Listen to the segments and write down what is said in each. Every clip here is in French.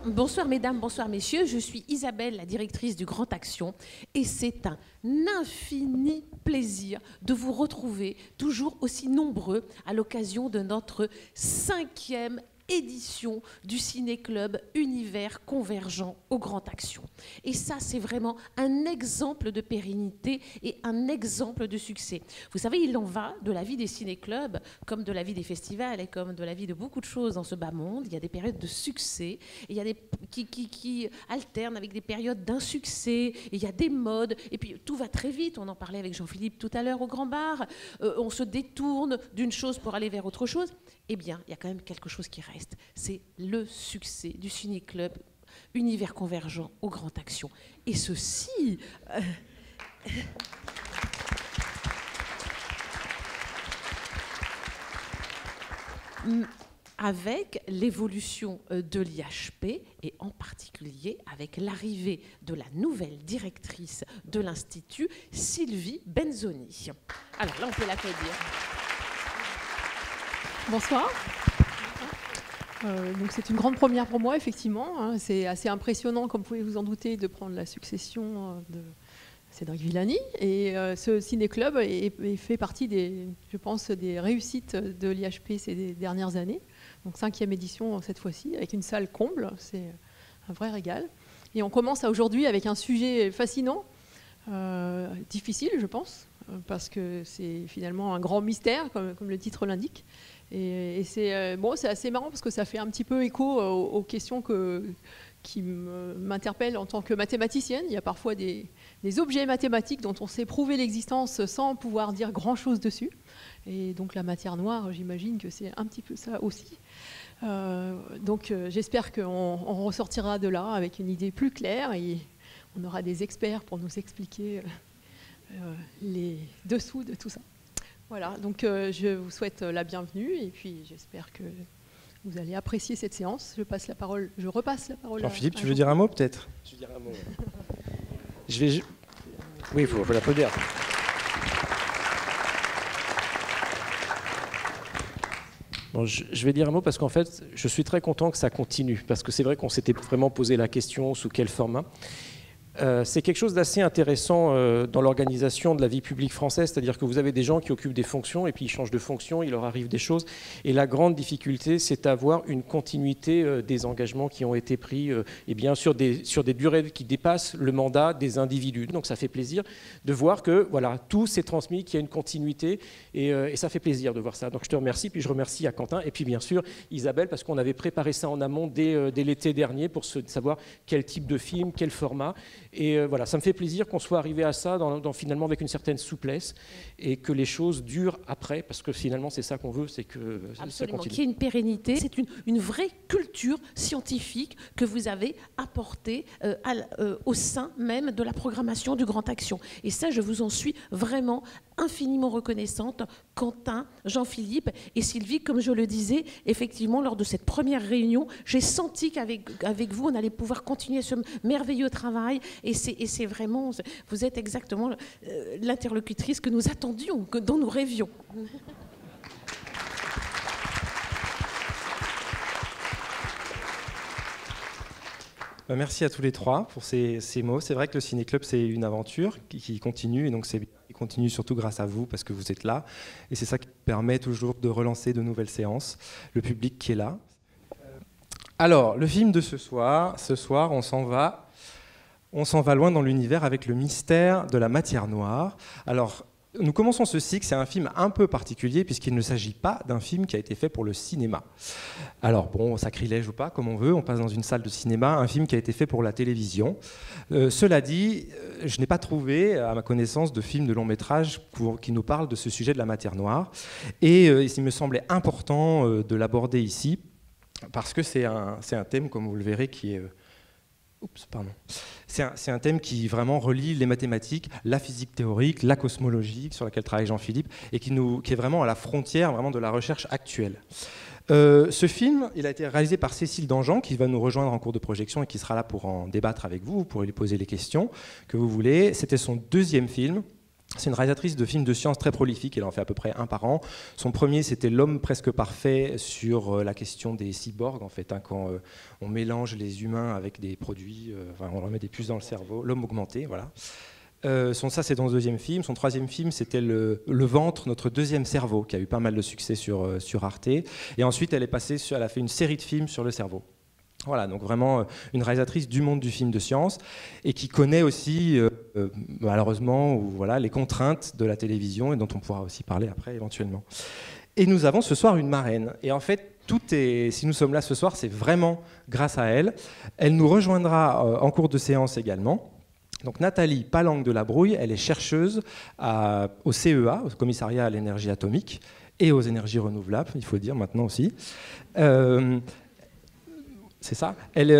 Bonsoir mesdames, bonsoir messieurs, je suis Isabelle, la directrice du Grand Action, et c'est un infini plaisir de vous retrouver toujours aussi nombreux à l'occasion de notre 5e édition du Ciné-Club Univers Convergent au Grand Action. Et ça, c'est vraiment un exemple de pérennité et un exemple de succès. Vous savez, il en va de la vie des ciné-clubs, comme de la vie des festivals et comme de la vie de beaucoup de choses dans ce bas monde. Il y a des périodes de succès, et il y a des qui alternent avec des périodes d'insuccès, et il y a des modes, et puis tout va très vite. On en parlait avec Jean-Philippe tout à l'heure au Grand Bar. On se détourne d'une chose pour aller vers autre chose. Eh bien, il y a quand même quelque chose qui reste. C'est le succès du Ciné-Club Univers Convergent au Grand Action. Et ceci... avec l'évolution de l'IHP et en particulier avec l'arrivée de la nouvelle directrice de l'Institut, Sylvie Benzoni. Alors là, on peut l'applaudir. Bonsoir. Donc c'est une grande première pour moi, effectivement. Hein. C'est assez impressionnant, comme vous pouvez vous en douter, de prendre la succession de Cédric Villani. Et ce ciné-club fait partie, je pense, des réussites de l'IHP ces dernières années. Donc 5e édition cette fois-ci, avec une salle comble. C'est un vrai régal. Et on commence aujourd'hui avec un sujet fascinant, difficile, je pense, parce que c'est finalement un grand mystère, comme le titre l'indique. Et c'est assez marrant parce que ça fait un petit peu écho aux questions qui m'interpellent en tant que mathématicienne. Il y a parfois des objets mathématiques dont on sait prouver l'existence sans pouvoir dire grand-chose dessus. Et donc la matière noire, j'imagine que c'est un petit peu ça aussi. J'espère qu'on ressortira de là avec une idée plus claire et on aura des experts pour nous expliquer les dessous de tout ça. Voilà, donc je vous souhaite la bienvenue et puis j'espère que vous allez apprécier cette séance. Je repasse la parole Jean-Philippe, tu veux dire un mot peut-être? Je veux dire un mot. Oui, il faut l'applaudir. Bon, je vais dire un mot parce qu'en fait, je suis très content que ça continue parce que c'est vrai qu'on s'était vraiment posé la question sous quel format. C'est quelque chose d'assez intéressant dans l'organisation de la vie publique française, c'est-à-dire que vous avez des gens qui occupent des fonctions et puis ils changent de fonction, il leur arrive des choses. Et la grande difficulté, c'est d'avoir une continuité des engagements qui ont été pris et bien sur des durées qui dépassent le mandat des individus. Donc ça fait plaisir de voir que voilà, tout s'est transmis, qu'il y a une continuité et ça fait plaisir de voir ça. Donc je te remercie, puis je remercie à Quentin et puis bien sûr Isabelle parce qu'on avait préparé ça en amont dès l'été dernier pour savoir quel type de film, quel format. Et voilà, ça me fait plaisir qu'on soit arrivé à ça finalement avec une certaine souplesse et que les choses durent après, parce que finalement c'est ça qu'on veut, c'est que ça continue. Qu'il y ait une pérennité, c'est une vraie culture scientifique que vous avez apportée au sein même de la programmation du Grand Action. Et ça, je vous en suis vraiment infiniment reconnaissante, Quentin, Jean-Philippe et Sylvie. Comme je le disais, effectivement, lors de cette première réunion, j'ai senti qu'avec vous, on allait pouvoir continuer ce merveilleux travail. Et c'est vraiment, vous êtes exactement l'interlocutrice que nous attendions, dont nous rêvions. Merci à tous les trois pour ces mots. C'est vrai que le Ciné-Club, c'est une aventure qui continue, et donc il continue surtout grâce à vous, parce que vous êtes là. Et c'est ça qui permet toujours de relancer de nouvelles séances, le public qui est là. Alors, le film de ce soir, on s'en va loin dans l'univers avec le mystère de la matière noire. Alors, nous commençons ce cycle, c'est un film un peu particulier puisqu'il ne s'agit pas d'un film qui a été fait pour le cinéma. Alors bon, sacrilège ou pas, comme on veut, on passe dans une salle de cinéma, un film qui a été fait pour la télévision. Cela dit, je n'ai pas trouvé, à ma connaissance, de film de long métrage qui nous parle de ce sujet de la matière noire. Et il me semblait important de l'aborder ici parce que c'est un thème, comme vous le verrez, qui est... C'est un thème qui vraiment relie les mathématiques, la physique théorique, la cosmologie, sur laquelle travaille Jean-Philippe, et qui est vraiment à la frontière vraiment de la recherche actuelle. Ce film, il a été réalisé par Cécile Dangean, qui va nous rejoindre en cours de projection et qui sera là pour en débattre avec vous, pour lui poser les questions que vous voulez. C'était son 2e film. C'est une réalisatrice de films de science très prolifique, elle en fait à peu près un par an. Son premier, c'était L'homme presque parfait, sur la question des cyborgs, en fait, hein, quand on mélange les humains avec des produits, on leur met des puces dans le cerveau, l'homme augmenté, voilà. Ça, c'est dans le deuxième film. Son troisième film, c'était le ventre, notre deuxième cerveau, qui a eu pas mal de succès sur Arte. Et ensuite, elle a fait une série de films sur le cerveau. Voilà, donc vraiment une réalisatrice du monde du film de science et qui connaît aussi, malheureusement, les contraintes de la télévision et dont on pourra aussi parler après éventuellement. Et nous avons ce soir une marraine. Et en fait, si nous sommes là ce soir, c'est vraiment grâce à elle. Elle nous rejoindra en cours de séance également. Donc Nathalie Palang de la Brouille, elle est chercheuse au CEA, au Commissariat à l'énergie atomique, et aux énergies renouvelables, il faut le dire maintenant aussi. C'est ça.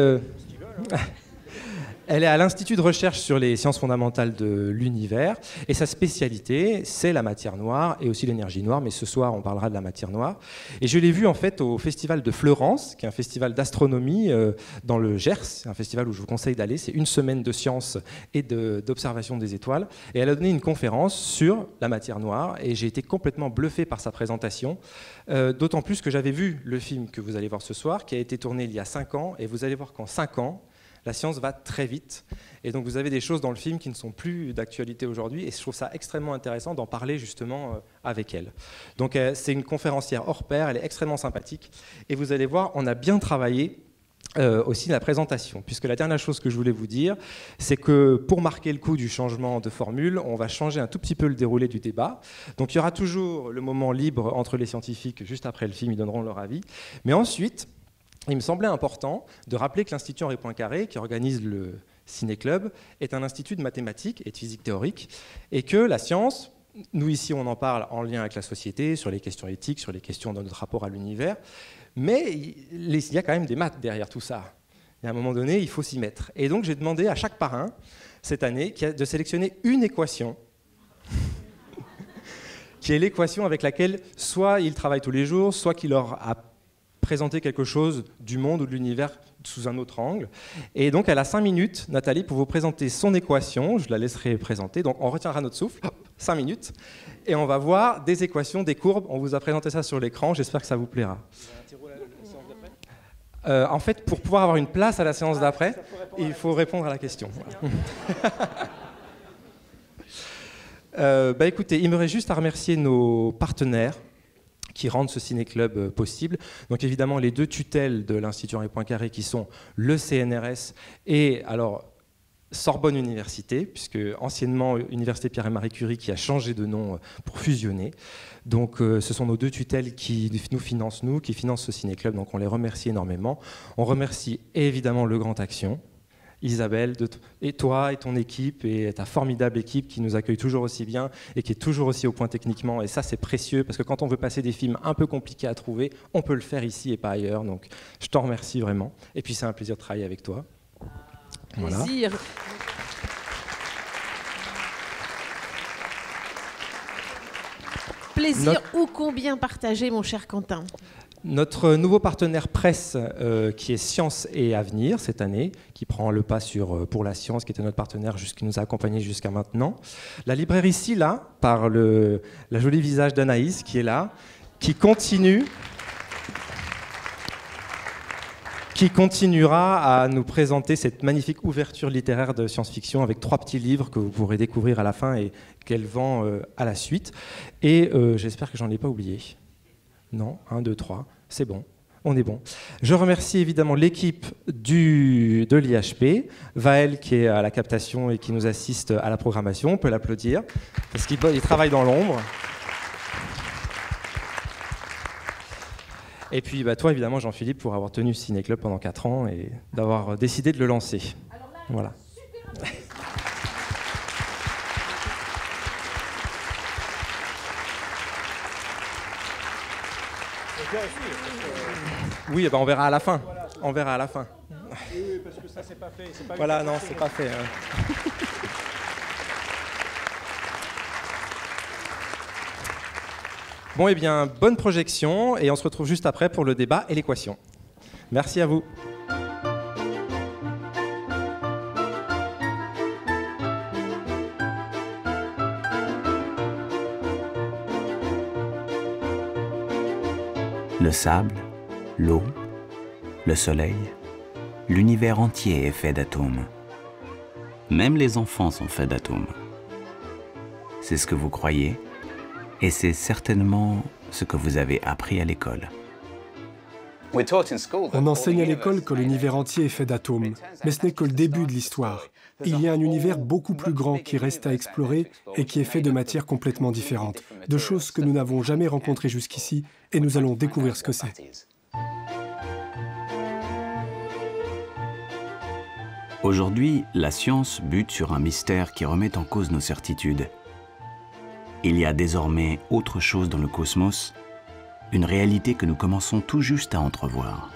Elle est à l'Institut de recherche sur les sciences fondamentales de l'univers et sa spécialité, c'est la matière noire et aussi l'énergie noire, mais ce soir on parlera de la matière noire. Et je l'ai vue en fait au festival de Fleurance, qui est un festival d'astronomie dans le Gers, c'est un festival où je vous conseille d'aller, c'est une semaine de sciences et d'observation des étoiles. Et elle a donné une conférence sur la matière noire et j'ai été complètement bluffé par sa présentation, d'autant plus que j'avais vu le film que vous allez voir ce soir, qui a été tourné il y a 5 ans, et vous allez voir qu'en 5 ans, la science va très vite, et donc vous avez des choses dans le film qui ne sont plus d'actualité aujourd'hui, et je trouve ça extrêmement intéressant d'en parler justement avec elle. Donc c'est une conférencière hors pair, elle est extrêmement sympathique, et vous allez voir, on a bien travaillé aussi la présentation, puisque la dernière chose que je voulais vous dire, c'est que pour marquer le coup du changement de formule, on va changer un tout petit peu le déroulé du débat. Donc il y aura toujours le moment libre entre les scientifiques, juste après le film, ils donneront leur avis, mais ensuite, il me semblait important de rappeler que l'Institut Henri Poincaré, qui organise le Ciné-Club, est un institut de mathématiques et de physique théorique, et que la science, nous ici on en parle en lien avec la société, sur les questions éthiques, sur les questions de notre rapport à l'univers, mais il y a quand même des maths derrière tout ça. Et à un moment donné, il faut s'y mettre. Et donc j'ai demandé à chaque parrain, cette année, de sélectionner une équation, qui est l'équation avec laquelle soit ils travaillent tous les jours, soit qu'il leur a présenter quelque chose du monde ou de l'univers sous un autre angle. Et donc elle a 5 minutes, Nathalie, pour vous présenter son équation. Je la laisserai présenter. Donc on retiendra notre souffle, 5 minutes, et on va voir des équations, des courbes. On vous a présenté ça sur l'écran, j'espère que ça vous plaira. En fait, pour pouvoir avoir une place à la séance d'après, il faut répondre à la question. Écoutez, il me reste juste à remercier nos partenaires qui rendent ce ciné-club possible. Donc évidemment, les 2 tutelles de l'Institut Henri Poincaré qui sont le CNRS et alors Sorbonne Université, puisque anciennement Université Pierre et Marie Curie qui a changé de nom pour fusionner. Donc ce sont nos 2 tutelles qui nous financent, qui financent ce ciné-club, donc on les remercie énormément. On remercie évidemment le Grand Action, Isabelle, et toi et ton équipe, et ta formidable équipe qui nous accueille toujours aussi bien et qui est toujours aussi au point techniquement. Et ça, c'est précieux, parce que quand on veut passer des films un peu compliqués à trouver, on peut le faire ici et pas ailleurs. Donc, je t'en remercie vraiment. Et puis, c'est un plaisir de travailler avec toi. Plaisir. Voilà. Plaisir ô combien partagé, mon cher Quentin. Notre nouveau partenaire presse, qui est Science et Avenir cette année, qui prend le pas sur Pour la Science, qui était notre partenaire qui nous a accompagnés jusqu'à maintenant. La librairie Silla, par la jolie visage d'Anaïs qui est là, qui continuera à nous présenter cette magnifique ouverture littéraire de science-fiction avec 3 petits livres que vous pourrez découvrir à la fin et qu'elle vend à la suite. Et j'espère que j'en ai pas oublié. Non, 1, 2, 3, c'est bon, on est bon. Je remercie évidemment l'équipe de l'IHP, Vaël qui est à la captation et qui nous assiste à la programmation, on peut l'applaudir, parce qu'il travaille dans l'ombre. Et puis toi évidemment Jean-Philippe pour avoir tenu ce Ciné-Club pendant 4 ans et d'avoir décidé de le lancer. Alors là, voilà. Oui, on verra à la fin. On verra à la fin. Oui, parce que ça, c'est pas fait. C'est pas voilà, non, c'est pas fait. Bon, eh bien, bonne projection, et on se retrouve juste après pour le débat et l'équation. Merci à vous. Le sable, l'eau, le soleil, l'univers entier est fait d'atomes. Même les enfants sont faits d'atomes. C'est ce que vous croyez, et c'est certainement ce que vous avez appris à l'école. On enseigne à l'école que l'univers entier est fait d'atomes, mais ce n'est que le début de l'histoire. Il y a un univers beaucoup plus grand qui reste à explorer et qui est fait de matières complètement différentes, de choses que nous n'avons jamais rencontrées jusqu'ici, et nous allons découvrir ce que c'est. Aujourd'hui, la science bute sur un mystère qui remet en cause nos certitudes. Il y a désormais autre chose dans le cosmos, une réalité que nous commençons tout juste à entrevoir.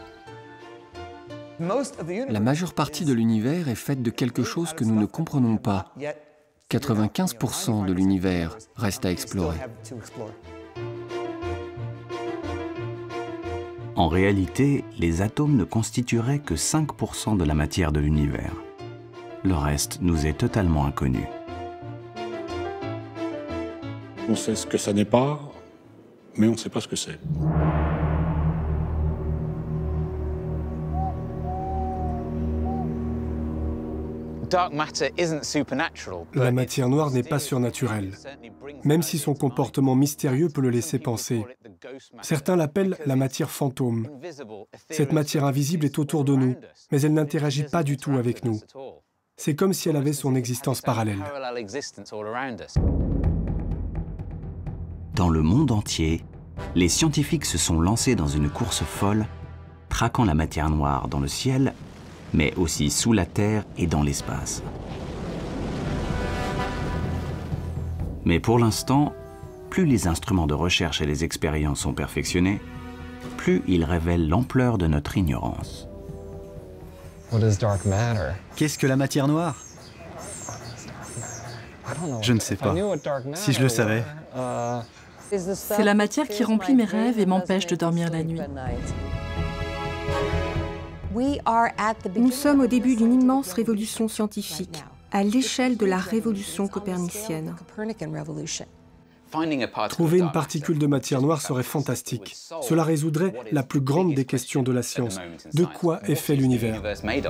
La majeure partie de l'univers est faite de quelque chose que nous ne comprenons pas. 95% de l'univers reste à explorer. En réalité, les atomes ne constitueraient que 5% de la matière de l'univers. Le reste nous est totalement inconnu. On sait ce que ça n'est pas, mais on ne sait pas ce que c'est. La matière noire n'est pas surnaturelle, même si son comportement mystérieux peut le laisser penser. Certains l'appellent la matière fantôme. Cette matière invisible est autour de nous, mais elle n'interagit pas du tout avec nous. C'est comme si elle avait son existence parallèle. Dans le monde entier, les scientifiques se sont lancés dans une course folle, traquant la matière noire dans le ciel, mais aussi sous la Terre et dans l'espace. Mais pour l'instant, plus les instruments de recherche et les expériences sont perfectionnés, plus ils révèlent l'ampleur de notre ignorance. Qu'est-ce que la matière noire? Je ne sais pas. Si je le savais. C'est la matière qui remplit mes rêves et m'empêche de dormir la nuit. Nous sommes au début d'une immense révolution scientifique, à l'échelle de la révolution copernicienne. Trouver une particule de matière noire serait fantastique. Cela résoudrait la plus grande des questions de la science. De quoi est fait l'univers ?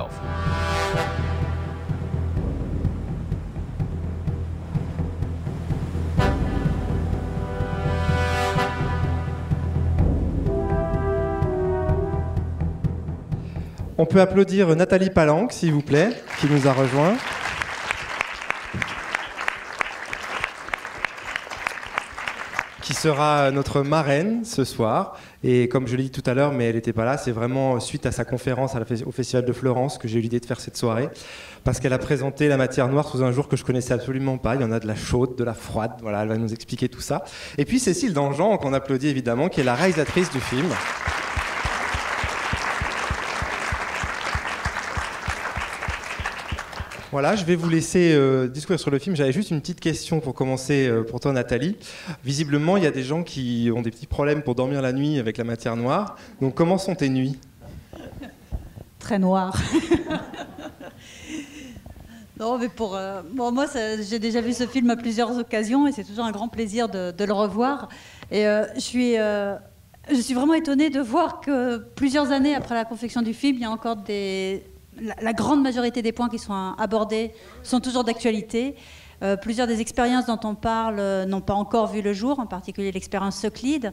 On peut applaudir Nathalie Palanque, s'il vous plaît, qui nous a rejoints. Qui sera notre marraine ce soir. Et comme je l'ai dit tout à l'heure, mais elle n'était pas là, c'est vraiment suite à sa conférence au Festival de Florence que j'ai eu l'idée de faire cette soirée. Parce qu'elle a présenté la matière noire sous un jour que je connaissais absolument pas. Il y en a de la chaude, de la froide. Voilà, elle va nous expliquer tout ça. Et puis Cécile Dangean, qu'on applaudit évidemment, qui est la réalisatrice du film. Voilà, je vais vous laisser discourir sur le film. J'avais juste une petite question pour commencer pour toi, Nathalie. Visiblement, il y a des gens qui ont des petits problèmes pour dormir la nuit avec la matière noire. Donc, comment sont tes nuits ? Très noires. Non, mais moi, j'ai déjà vu ce film à plusieurs occasions et c'est toujours un grand plaisir de le revoir. Et je suis vraiment étonnée de voir que plusieurs années après la confection du film, il y a encore la grande majorité des points qui sont abordés sont toujours d'actualité. Plusieurs des expériences dont on parle n'ont pas encore vu le jour, en particulier l'expérience Euclide.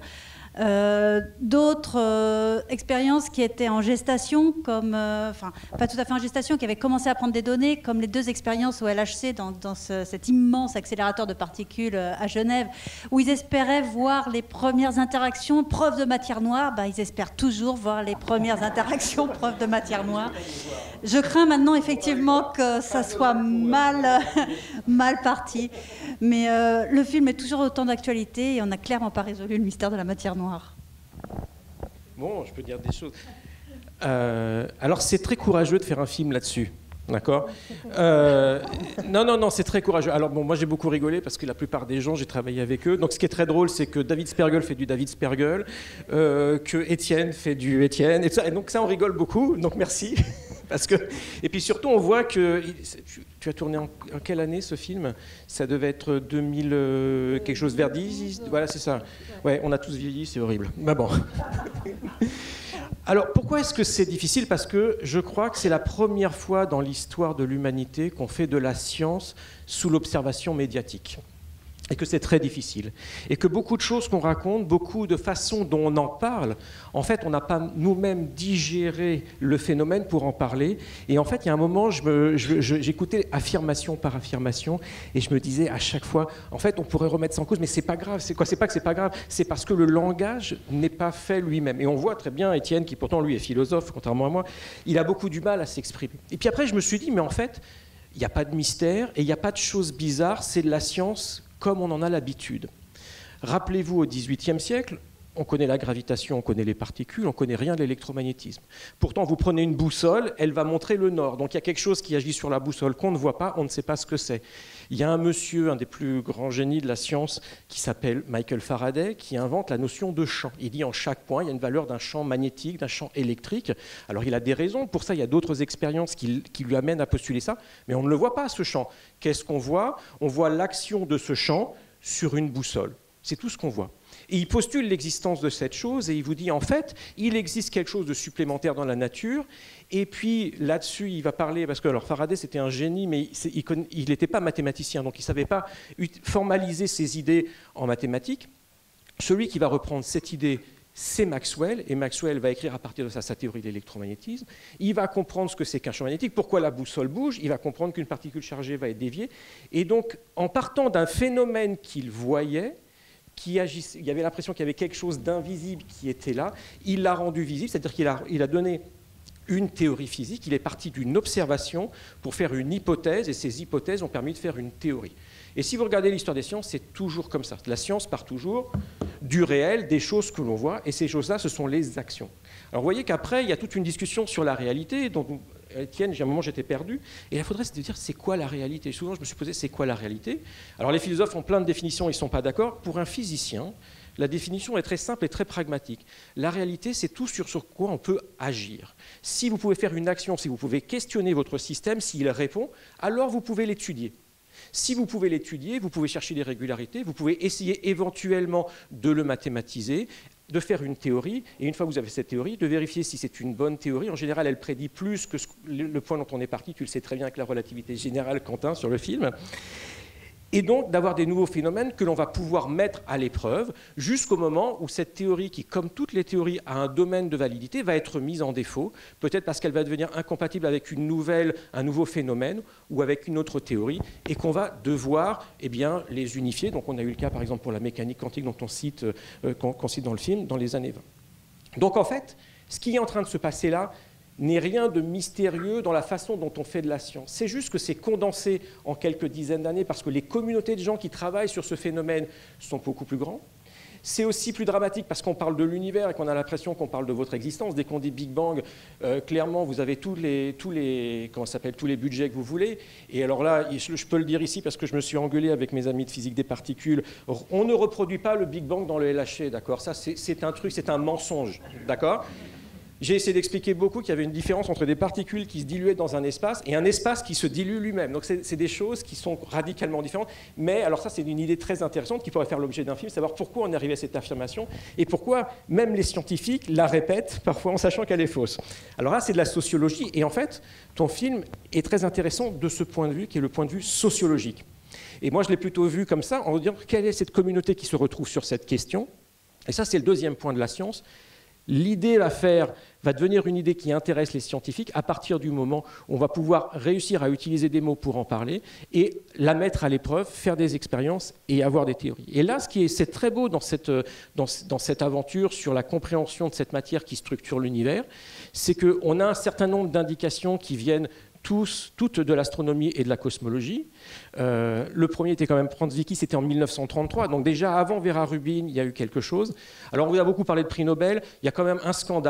D'autres expériences qui étaient en gestation, comme, enfin, pas tout à fait en gestation, qui avaient commencé à prendre des données, comme les deux expériences au LHC, dans cet immense accélérateur de particules à Genève, où ils espéraient voir les premières interactions preuves de matière noire. Ils espèrent toujours voir les premières interactions preuves de matière noire. Je crains maintenant effectivement que ça soit mal parti, mais le film est toujours autant d'actualité et on n'a clairement pas résolu le mystère de la matière noire. Bon, je peux dire des choses. Alors, c'est très courageux de faire un film là-dessus. D'accord ? Non, c'est très courageux. Alors, bon, moi, j'ai beaucoup rigolé parce que la plupart des gens, j'ai travaillé avec eux. Donc, ce qui est très drôle, c'est que David Spergel fait du David Spergel, que Étienne fait du Étienne. Et donc, ça, on rigole beaucoup. Donc, merci. Et puis, surtout, on voit que tu tu as tourné en quelle année ce film? Ça devait être 2000, quelque chose vers 10, voilà, c'est ça. Ouais, on a tous vieilli, c'est horrible. Bah bon. Alors, pourquoi est-ce que c'est difficile? Parce que je crois que c'est la première fois dans l'histoire de l'humanité qu'on fait de la science sous l'observation médiatique. Et que c'est très difficile. Et que beaucoup de choses qu'on raconte, beaucoup de façons dont on en parle, en fait, on n'a pas nous-mêmes digéré le phénomène pour en parler. Et en fait, il y a un moment, j'écoutais affirmation par affirmation, et je me disais à chaque fois, en fait, on pourrait remettre ça en cause, mais c'est pas grave. C'est quoi? C'est pas que c'est pas grave, c'est parce que le langage n'est pas fait lui-même. Et on voit très bien Étienne, qui pourtant, lui, est philosophe, contrairement à moi, il a beaucoup du mal à s'exprimer. Et puis après, je me suis dit, mais en fait, il n'y a pas de mystère, et il n'y a pas de choses bizarres, c'est de la science comme on en a l'habitude. Rappelez-vous, au XVIIIe siècle, on connaît la gravitation, on connaît les particules, on ne connaît rien de l'électromagnétisme. Pourtant, vous prenez une boussole, elle va montrer le nord. Donc il y a quelque chose qui agit sur la boussole qu'on ne voit pas, on ne sait pas ce que c'est. Il y a un monsieur, un des plus grands génies de la science, qui s'appelle Michael Faraday, qui invente la notion de champ. Il dit en chaque point, il y a une valeur d'un champ magnétique, d'un champ électrique. Alors il a des raisons, pour ça il y a d'autres expériences qui lui amènent à postuler ça, mais on ne le voit pas, ce champ. Qu'est-ce qu'on voit? On voit l'action de ce champ sur une boussole. C'est tout ce qu'on voit. Et il postule l'existence de cette chose et il vous dit, en fait, il existe quelque chose de supplémentaire dans la nature. Et puis là-dessus, il va parler, parce que alors Faraday, c'était un génie, mais il n'était pas mathématicien, donc il ne savait pas formaliser ses idées en mathématiques. Celui qui va reprendre cette idée, c'est Maxwell, et Maxwell va écrire à partir de ça sa théorie de l'électromagnétisme. Il va comprendre ce que c'est qu'un champ magnétique, pourquoi la boussole bouge, il va comprendre qu'une particule chargée va être déviée. Et donc, en partant d'un phénomène qu'il voyait, qui agissait, il y avait l'impression qu'il y avait quelque chose d'invisible qui était là, il l'a rendu visible, c'est-à-dire qu'il a donné une théorie physique, il est parti d'une observation pour faire une hypothèse, et ces hypothèses ont permis de faire une théorie. Et si vous regardez l'histoire des sciences, c'est toujours comme ça. La science part toujours du réel, des choses que l'on voit, et ces choses-là, ce sont les actions. Alors vous voyez qu'après, il y a toute une discussion sur la réalité, dont Étienne, à un moment, j'étais perdu, et il faudrait se dire, c'est quoi la réalité? Souvent, je me suis posé, c'est quoi la réalité? Alors les philosophes ont plein de définitions, ils ne sont pas d'accord. Pour un physicien, la définition est très simple et très pragmatique. La réalité, c'est tout sur quoi on peut agir. Si vous pouvez faire une action, si vous pouvez questionner votre système, s'il répond, alors vous pouvez l'étudier. Si vous pouvez l'étudier, vous pouvez chercher des régularités, vous pouvez essayer éventuellement de le mathématiser, de faire une théorie, et une fois que vous avez cette théorie, de vérifier si c'est une bonne théorie. En général, elle prédit plus que le point dont on est parti, tu le sais très bien avec la relativité générale, Quentin, sur le film. Et donc d'avoir des nouveaux phénomènes que l'on va pouvoir mettre à l'épreuve jusqu'au moment où cette théorie, qui comme toutes les théories a un domaine de validité, va être mise en défaut, peut-être parce qu'elle va devenir incompatible avec un nouveau phénomène ou avec une autre théorie, et qu'on va devoir les unifier. Donc on a eu le cas par exemple pour la mécanique quantique dont qu'on cite dans le film, dans les années 20. Donc en fait, ce qui est en train de se passer là, n'est rien de mystérieux dans la façon dont on fait de la science. C'est juste que c'est condensé en quelques dizaines d'années parce que les communautés de gens qui travaillent sur ce phénomène sont beaucoup plus grands. C'est aussi plus dramatique parce qu'on parle de l'univers et qu'on a l'impression qu'on parle de votre existence. Dès qu'on dit Big Bang, clairement, vous avez tous les budgets que vous voulez. Et alors là, je peux le dire ici parce que je me suis engueulé avec mes amis de physique des particules. On ne reproduit pas le Big Bang dans le LHC, d'accord? Ça, c'est un truc, c'est un mensonge, d'accord? J'ai essayé d'expliquer beaucoup qu'il y avait une différence entre des particules qui se diluaient dans un espace et un espace qui se dilue lui-même. Donc c'est des choses qui sont radicalement différentes. Mais alors ça, c'est une idée très intéressante qui pourrait faire l'objet d'un film, savoir pourquoi on est arrivé à cette affirmation et pourquoi même les scientifiques la répètent parfois en sachant qu'elle est fausse. Alors là, c'est de la sociologie. Et en fait, ton film est très intéressant de ce point de vue, qui est le point de vue sociologique. Et moi, je l'ai plutôt vu comme ça, en disant quelle est cette communauté qui se retrouve sur cette question. Et ça, c'est le deuxième point de la science. L'idée va devenir une idée qui intéresse les scientifiques à partir du moment où on va pouvoir réussir à utiliser des mots pour en parler et la mettre à l'épreuve, faire des expériences et avoir des théories. Et là, c'est très beau dans cette aventure sur la compréhension de cette matière qui structure l'univers, c'est qu'on a un certain nombre d'indications qui viennent toutes de l'astronomie et de la cosmologie. Le premier était quand même Franz Vicky, c'était en 1933, donc déjà avant Vera Rubin, il y a eu quelque chose. Alors on vous a beaucoup parlé de prix Nobel, il y a quand même un scandale,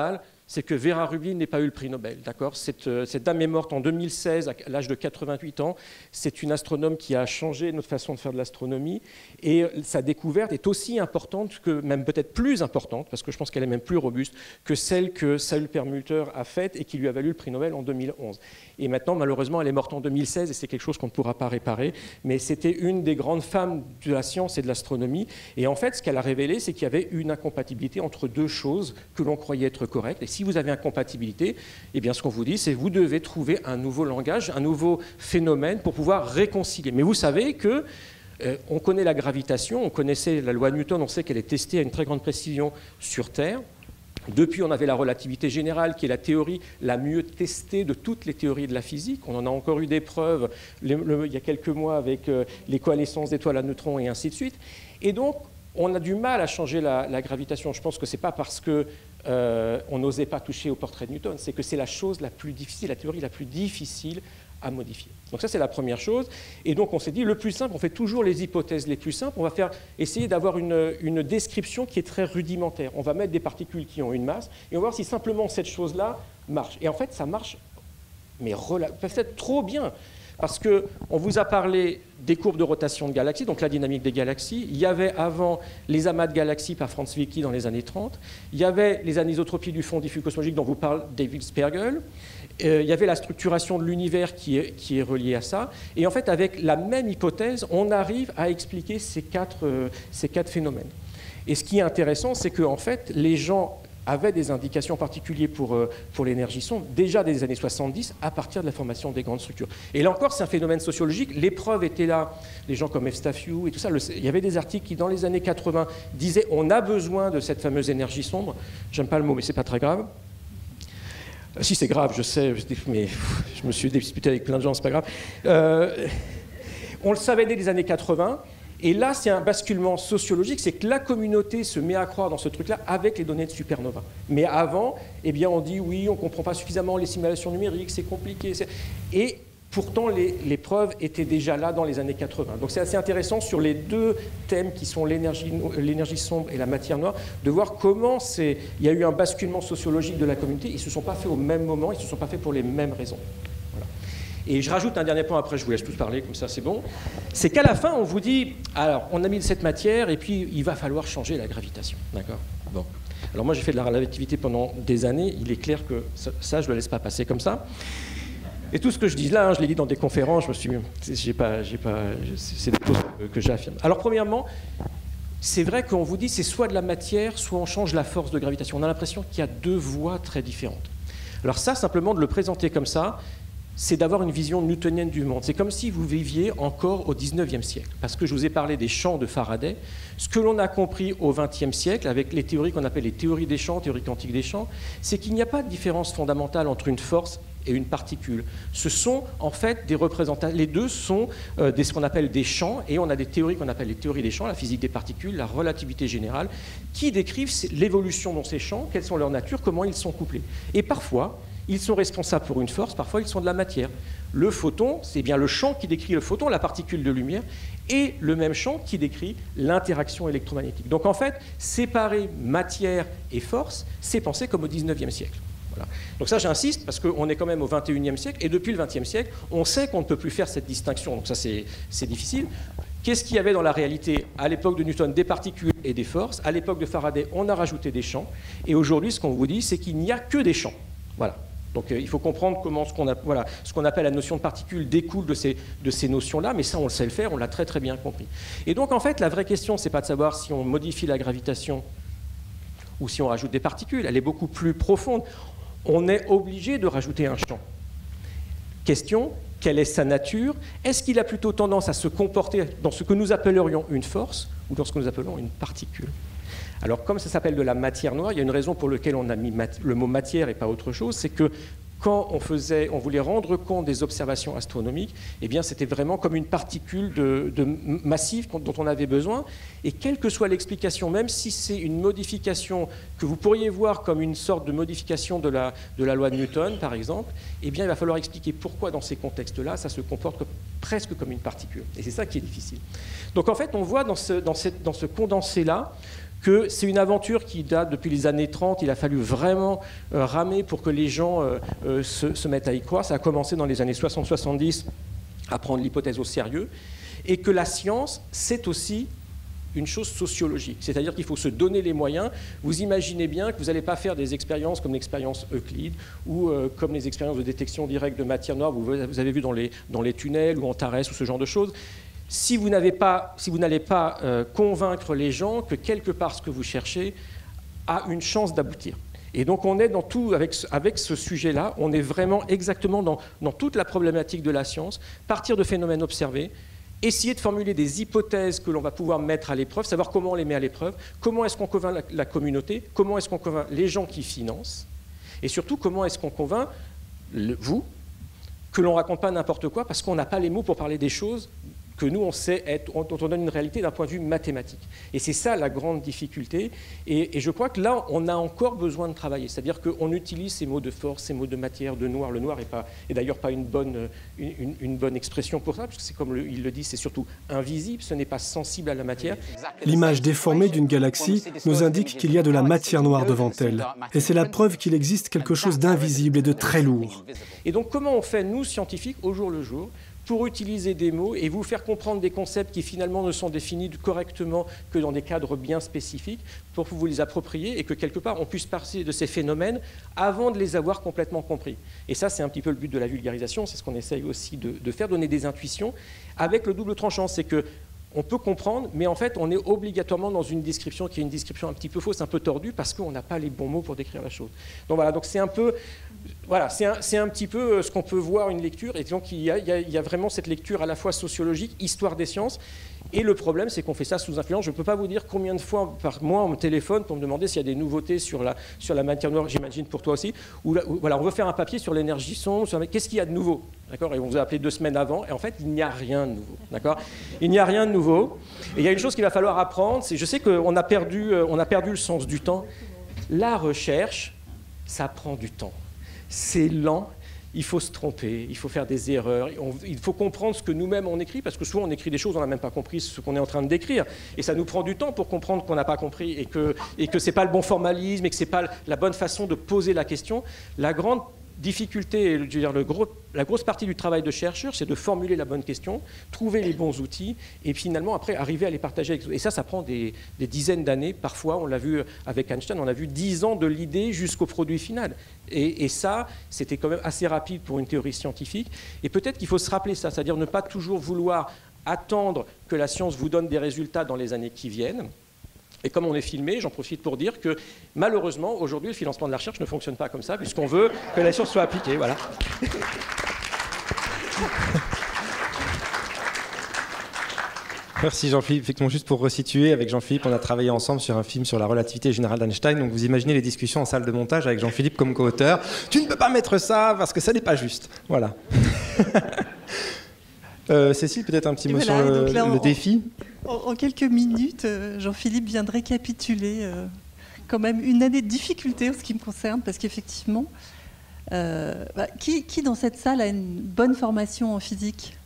c'est que Vera Rubin n'ait pas eu le prix Nobel. Cette dame est morte en 2016 à l'âge de 88 ans. C'est une astronome qui a changé notre façon de faire de l'astronomie. Et sa découverte est aussi importante, même peut-être plus importante, parce que je pense qu'elle est même plus robuste, que celle que Saül Perlmutter a faite et qui lui a valu le prix Nobel en 2011. Et maintenant, malheureusement, elle est morte en 2016 et c'est quelque chose qu'on ne pourra pas réparer. Mais c'était une des grandes femmes de la science et de l'astronomie. Et en fait, ce qu'elle a révélé, c'est qu'il y avait une incompatibilité entre deux choses que l'on croyait être correctes. Et si vous avez incompatibilité, eh bien, ce qu'on vous dit, c'est que vous devez trouver un nouveau langage, un nouveau phénomène pour pouvoir réconcilier. Mais vous savez que on connaît la gravitation, on connaissait la loi de Newton, on sait qu'elle est testée à une très grande précision sur Terre. Depuis, on avait la relativité générale, qui est la théorie la mieux testée de toutes les théories de la physique. On en a encore eu des preuves il y a quelques mois avec les coalescences d'étoiles à neutrons et ainsi de suite. Et donc, on a du mal à changer la gravitation. Je pense que ce n'est pas parce qu'on n'osait pas toucher au portrait de Newton, c'est que c'est la chose la plus difficile, la théorie la plus difficile à modifier. Donc ça, c'est la première chose. Et donc, on s'est dit, le plus simple, on fait toujours les hypothèses les plus simples. On va essayer d'avoir une description qui est très rudimentaire. On va mettre des particules qui ont une masse et on va voir si simplement cette chose-là marche. Et en fait, ça marche, mais peut-être trop bien. Parce qu'on vous a parlé des courbes de rotation de galaxies, donc la dynamique des galaxies. Il y avait avant les amas de galaxies par Franz Zwicky dans les années 30. Il y avait les anisotropies du fond diffus cosmologique dont vous parle David Spergel. Il y avait la structuration de l'univers qui est reliée à ça. Et en fait, avec la même hypothèse, on arrive à expliquer ces quatre phénomènes. Et ce qui est intéressant, c'est qu'en fait, les gens avaient des indications particulières pour l'énergie sombre, déjà des années 70, à partir de la formation des grandes structures. Et là encore, c'est un phénomène sociologique. Les preuves étaient là. Les gens comme Efstafiou et tout ça, il y avait des articles qui, dans les années 80, disaient « on a besoin de cette fameuse énergie sombre ». J'aime pas le mot, mais c'est pas très grave. Si, c'est grave, je sais, mais je me suis disputé avec plein de gens, c'est pas grave. On le savait dès les années 80. Et là, c'est un basculement sociologique, c'est que la communauté se met à croire dans ce truc-là avec les données de supernova. Mais avant, eh bien, on dit oui, on ne comprend pas suffisamment les simulations numériques, c'est compliqué. Et pourtant, les preuves étaient déjà là dans les années 80. Donc c'est assez intéressant sur les deux thèmes qui sont l'énergie sombre et la matière noire, de voir comment il y a eu un basculement sociologique de la communauté. Ils ne se sont pas faits au même moment, ils ne se sont pas faits pour les mêmes raisons. Et je rajoute un dernier point, après je vous laisse tous parler, comme ça c'est bon. C'est qu'à la fin, on vous dit, alors on a mis cette matière et puis il va falloir changer la gravitation. D'accord ? Bon. Alors moi j'ai fait de la relativité pendant des années, il est clair que ça je ne le laisse pas passer comme ça. Et tout ce que je dis là, je l'ai dit dans des conférences, c'est des choses que j'affirme. Alors premièrement, c'est vrai qu'on vous dit c'est soit de la matière, soit on change la force de gravitation. On a l'impression qu'il y a deux voies très différentes. Alors ça, simplement de le présenter comme ça, c'est d'avoir une vision newtonienne du monde. C'est comme si vous viviez encore au 19e siècle. Parce que je vous ai parlé des champs de Faraday. Ce que l'on a compris au 20e siècle, avec les théories qu'on appelle les théories des champs, théorie quantique des champs, c'est qu'il n'y a pas de différence fondamentale entre une force et une particule. Ce sont en fait des représentations. Les deux sont ce qu'on appelle des champs, et on a des théories qu'on appelle les théories des champs, la physique des particules, la relativité générale, qui décrivent l'évolution dans ces champs, quelles sont leurs natures, comment ils sont couplés. Et parfois, ils sont responsables pour une force, parfois ils sont de la matière. Le photon, c'est bien le champ qui décrit le photon, la particule de lumière, et le même champ qui décrit l'interaction électromagnétique. Donc en fait, séparer matière et force, c'est penser comme au 19e siècle. Voilà. Donc ça, j'insiste, parce qu'on est quand même au 21e siècle, et depuis le 20e siècle, on sait qu'on ne peut plus faire cette distinction. Donc ça, c'est difficile. Qu'est-ce qu'il y avait dans la réalité à l'époque de Newton? Des particules et des forces. À l'époque de Faraday, on a rajouté des champs. Et aujourd'hui, ce qu'on vous dit, c'est qu'il n'y a que des champs. Voilà. Donc il faut comprendre comment ce qu'on appelle la notion de particule découle de ces notions-là, mais ça on le sait le faire, on l'a très très bien compris. Et donc en fait la vraie question, c'est pas de savoir si on modifie la gravitation ou si on rajoute des particules, elle est beaucoup plus profonde. On est obligé de rajouter un champ. Question, quelle est sa nature? Est-ce qu'il a plutôt tendance à se comporter dans ce que nous appellerions une force ou dans ce que nous appelons une particule? Alors, comme ça s'appelle de la matière noire, il y a une raison pour laquelle on a mis le mot matière et pas autre chose, c'est que quand on voulait rendre compte des observations astronomiques, eh bien, c'était vraiment comme une particule massive dont on avait besoin. Et quelle que soit l'explication, même si c'est une modification que vous pourriez voir comme une sorte de modification de la loi de Newton, par exemple, eh bien, il va falloir expliquer pourquoi, dans ces contextes-là, ça se comporte presque comme une particule. Et c'est ça qui est difficile. Donc, en fait, on voit dans ce condensé-là que c'est une aventure qui date depuis les années 30, il a fallu vraiment ramer pour que les gens se mettent à y croire. Ça a commencé dans les années 60-70 à prendre l'hypothèse au sérieux, et que la science, c'est aussi une chose sociologique, c'est-à-dire qu'il faut se donner les moyens. Vous imaginez bien que vous n'allez pas faire des expériences comme l'expérience Euclide ou comme les expériences de détection directe de matière noire, vous avez vu dans les tunnels ou Antares ou ce genre de choses. Si vous n'allez pas convaincre les gens que quelque part ce que vous cherchez a une chance d'aboutir. Et donc on est dans tout, avec ce sujet-là, on est vraiment exactement dans toute la problématique de la science, partir de phénomènes observés, essayer de formuler des hypothèses que l'on va pouvoir mettre à l'épreuve, savoir comment on les met à l'épreuve, comment est-ce qu'on convainc la communauté, comment est-ce qu'on convainc les gens qui financent, et surtout comment est-ce qu'on convainc vous que l'on ne raconte pas n'importe quoi parce qu'on n'a pas les mots pour parler des choses que nous, on sait dont on donne une réalité d'un point de vue mathématique. Et c'est ça la grande difficulté. Et je crois que là, on a encore besoin de travailler. C'est-à-dire qu'on utilise ces mots de force, ces mots de matière, de noir. Le noir n'est d'ailleurs pas une bonne expression pour ça, parce que c'est comme il le dit, c'est surtout invisible, ce n'est pas sensible à la matière. L'image déformée d'une galaxie nous indique qu'il y a de la matière noire devant elle. Et c'est la preuve qu'il existe quelque chose d'invisible et de très lourd. Et donc comment on fait, nous, scientifiques, au jour le jour, pour utiliser des mots et vous faire comprendre des concepts qui finalement ne sont définis correctement que dans des cadres bien spécifiques, pour que vous vous les appropriez et que quelque part on puisse parler de ces phénomènes avant de les avoir complètement compris. Et ça, c'est un petit peu le but de la vulgarisation, c'est ce qu'on essaye aussi de faire, donner des intuitions, avec le double tranchant, c'est que on peut comprendre, mais en fait, on est obligatoirement dans une description qui est une description un petit peu fausse, un peu tordue, parce qu'on n'a pas les bons mots pour décrire la chose. Donc voilà, donc c'est un peu, voilà, c'est un petit peu ce qu'on peut voir une lecture, et donc il y a vraiment cette lecture à la fois sociologique, histoire des sciences, et le problème, c'est qu'on fait ça sous influence. Je ne peux pas vous dire combien de fois par mois on me téléphone pour me demander s'il y a des nouveautés sur la matière noire, j'imagine pour toi aussi, ou voilà, on veut faire un papier sur l'énergie sombre, qu'est-ce qu'il y a de nouveau, d'accord? Et on vous a appelé 2 semaines avant, et en fait, il n'y a rien de nouveau, d'accord? Il n'y a rien de nouveau. Et il y a une chose qu'il va falloir apprendre, c'est, je sais qu'on a perdu le sens du temps. La recherche, ça prend du temps. C'est lent. Il faut se tromper, il faut faire des erreurs, il faut comprendre ce que nous-mêmes on écrit, parce que souvent on écrit des choses, on n'a même pas compris ce qu'on est en train de décrire. Et ça nous prend du temps pour comprendre qu'on n'a pas compris et que ce n'est pas le bon formalisme et que ce n'est pas la bonne façon de poser la question. La grande difficulté, je veux dire, la grosse partie du travail de chercheur, c'est de formuler la bonne question, trouver les bons outils et finalement après arriver à les partager avec. Et ça prend des dizaines d'années. Parfois, on l'a vu avec Einstein, on a vu 10 ans de l'idée jusqu'au produit final. Et ça, c'était quand même assez rapide pour une théorie scientifique. Et peut-être qu'il faut se rappeler ça, c'est-à-dire ne pas toujours vouloir attendre que la science vous donne des résultats dans les années qui viennent. Et comme on est filmé, j'en profite pour dire que malheureusement, aujourd'hui, le financement de la recherche ne fonctionne pas comme ça, puisqu'on veut que la science soit appliquée. Voilà. Merci Jean-Philippe. Effectivement, juste pour resituer, avec Jean-Philippe, on a travaillé ensemble sur un film sur la relativité générale d'Einstein. Donc vous imaginez les discussions en salle de montage avec Jean-Philippe comme co-auteur. Tu ne peux pas mettre ça parce que ça n'est pas juste. Voilà. Cécile, peut-être un petit mot sur le défi. En quelques minutes, Jean-Philippe vient de récapituler quand même une année de difficulté en ce qui me concerne, parce qu'effectivement, qui dans cette salle a une bonne formation en physique?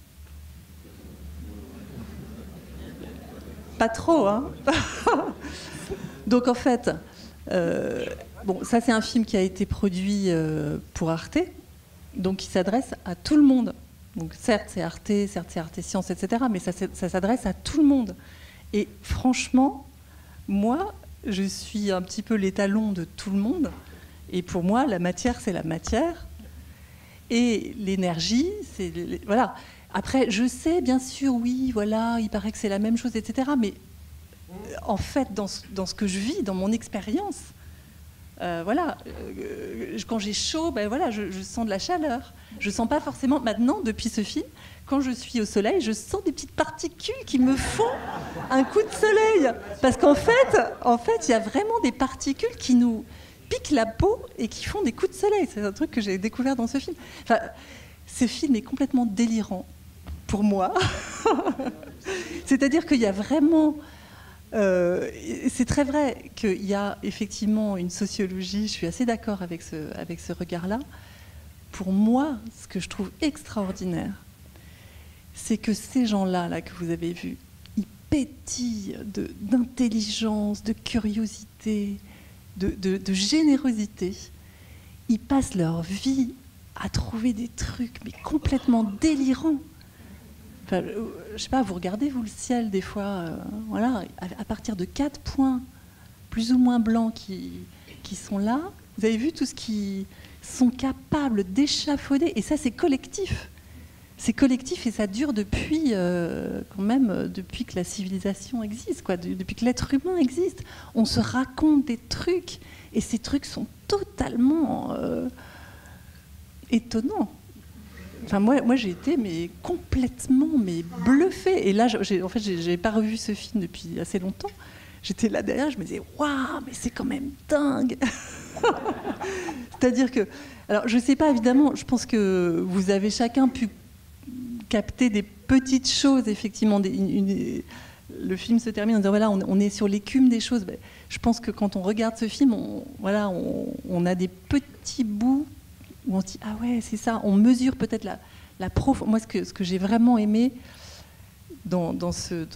Pas trop, hein. Donc en fait, bon, ça c'est un film qui a été produit pour Arte, donc qui s'adresse à tout le monde. Donc certes c'est Arte Science, etc., mais ça s'adresse à tout le monde. Et franchement, moi, je suis un petit peu l'étalon de tout le monde. Et pour moi, la matière, c'est la matière. Et l'énergie, c'est... Voilà. Après, je sais, bien sûr, oui, voilà, il paraît que c'est la même chose, etc. Mais en fait, dans ce que je vis, dans mon expérience, voilà, quand j'ai chaud, ben voilà, je sens de la chaleur. Je sens pas forcément, maintenant, depuis ce film, quand je suis au soleil, je sens des petites particules qui me font un coup de soleil. Parce qu'en fait, il y a vraiment des particules qui nous piquent la peau et qui font des coups de soleil. C'est un truc que j'ai découvert dans ce film. Enfin, ce film est complètement délirant pour moi. C'est-à-dire qu'il y a vraiment... c'est très vrai qu'il y a effectivement une sociologie, je suis assez d'accord avec ce regard-là. Pour moi, ce que je trouve extraordinaire, c'est que ces gens-là là, que vous avez vus, ils pétillent d'intelligence, de curiosité, de générosité. Ils passent leur vie à trouver des trucs mais complètement délirants. Enfin, je sais pas, vous regardez vous le ciel des fois, voilà, à partir de 4 points plus ou moins blancs qui sont là, vous avez vu tout ce qu'ils sont capables d'échafauder, et ça c'est collectif. C'est collectif et ça dure depuis, quand même, depuis que la civilisation existe, quoi, depuis que l'être humain existe. On se raconte des trucs et ces trucs sont totalement étonnants. Enfin, moi j'ai été complètement bluffée. Et là, en fait, j'ai pas revu ce film depuis assez longtemps. J'étais là derrière, je me disais, waouh, mais c'est quand même dingue. C'est-à-dire que, alors je sais pas, évidemment, je pense que vous avez chacun pu capter des petites choses, effectivement. Le film se termine en disant, voilà, on est sur l'écume des choses. Je pense que quand on regarde ce film, on a des petits bouts où on se dit, ah ouais, c'est ça. On mesure peut-être la profondeur. Moi, ce que j'ai vraiment aimé dans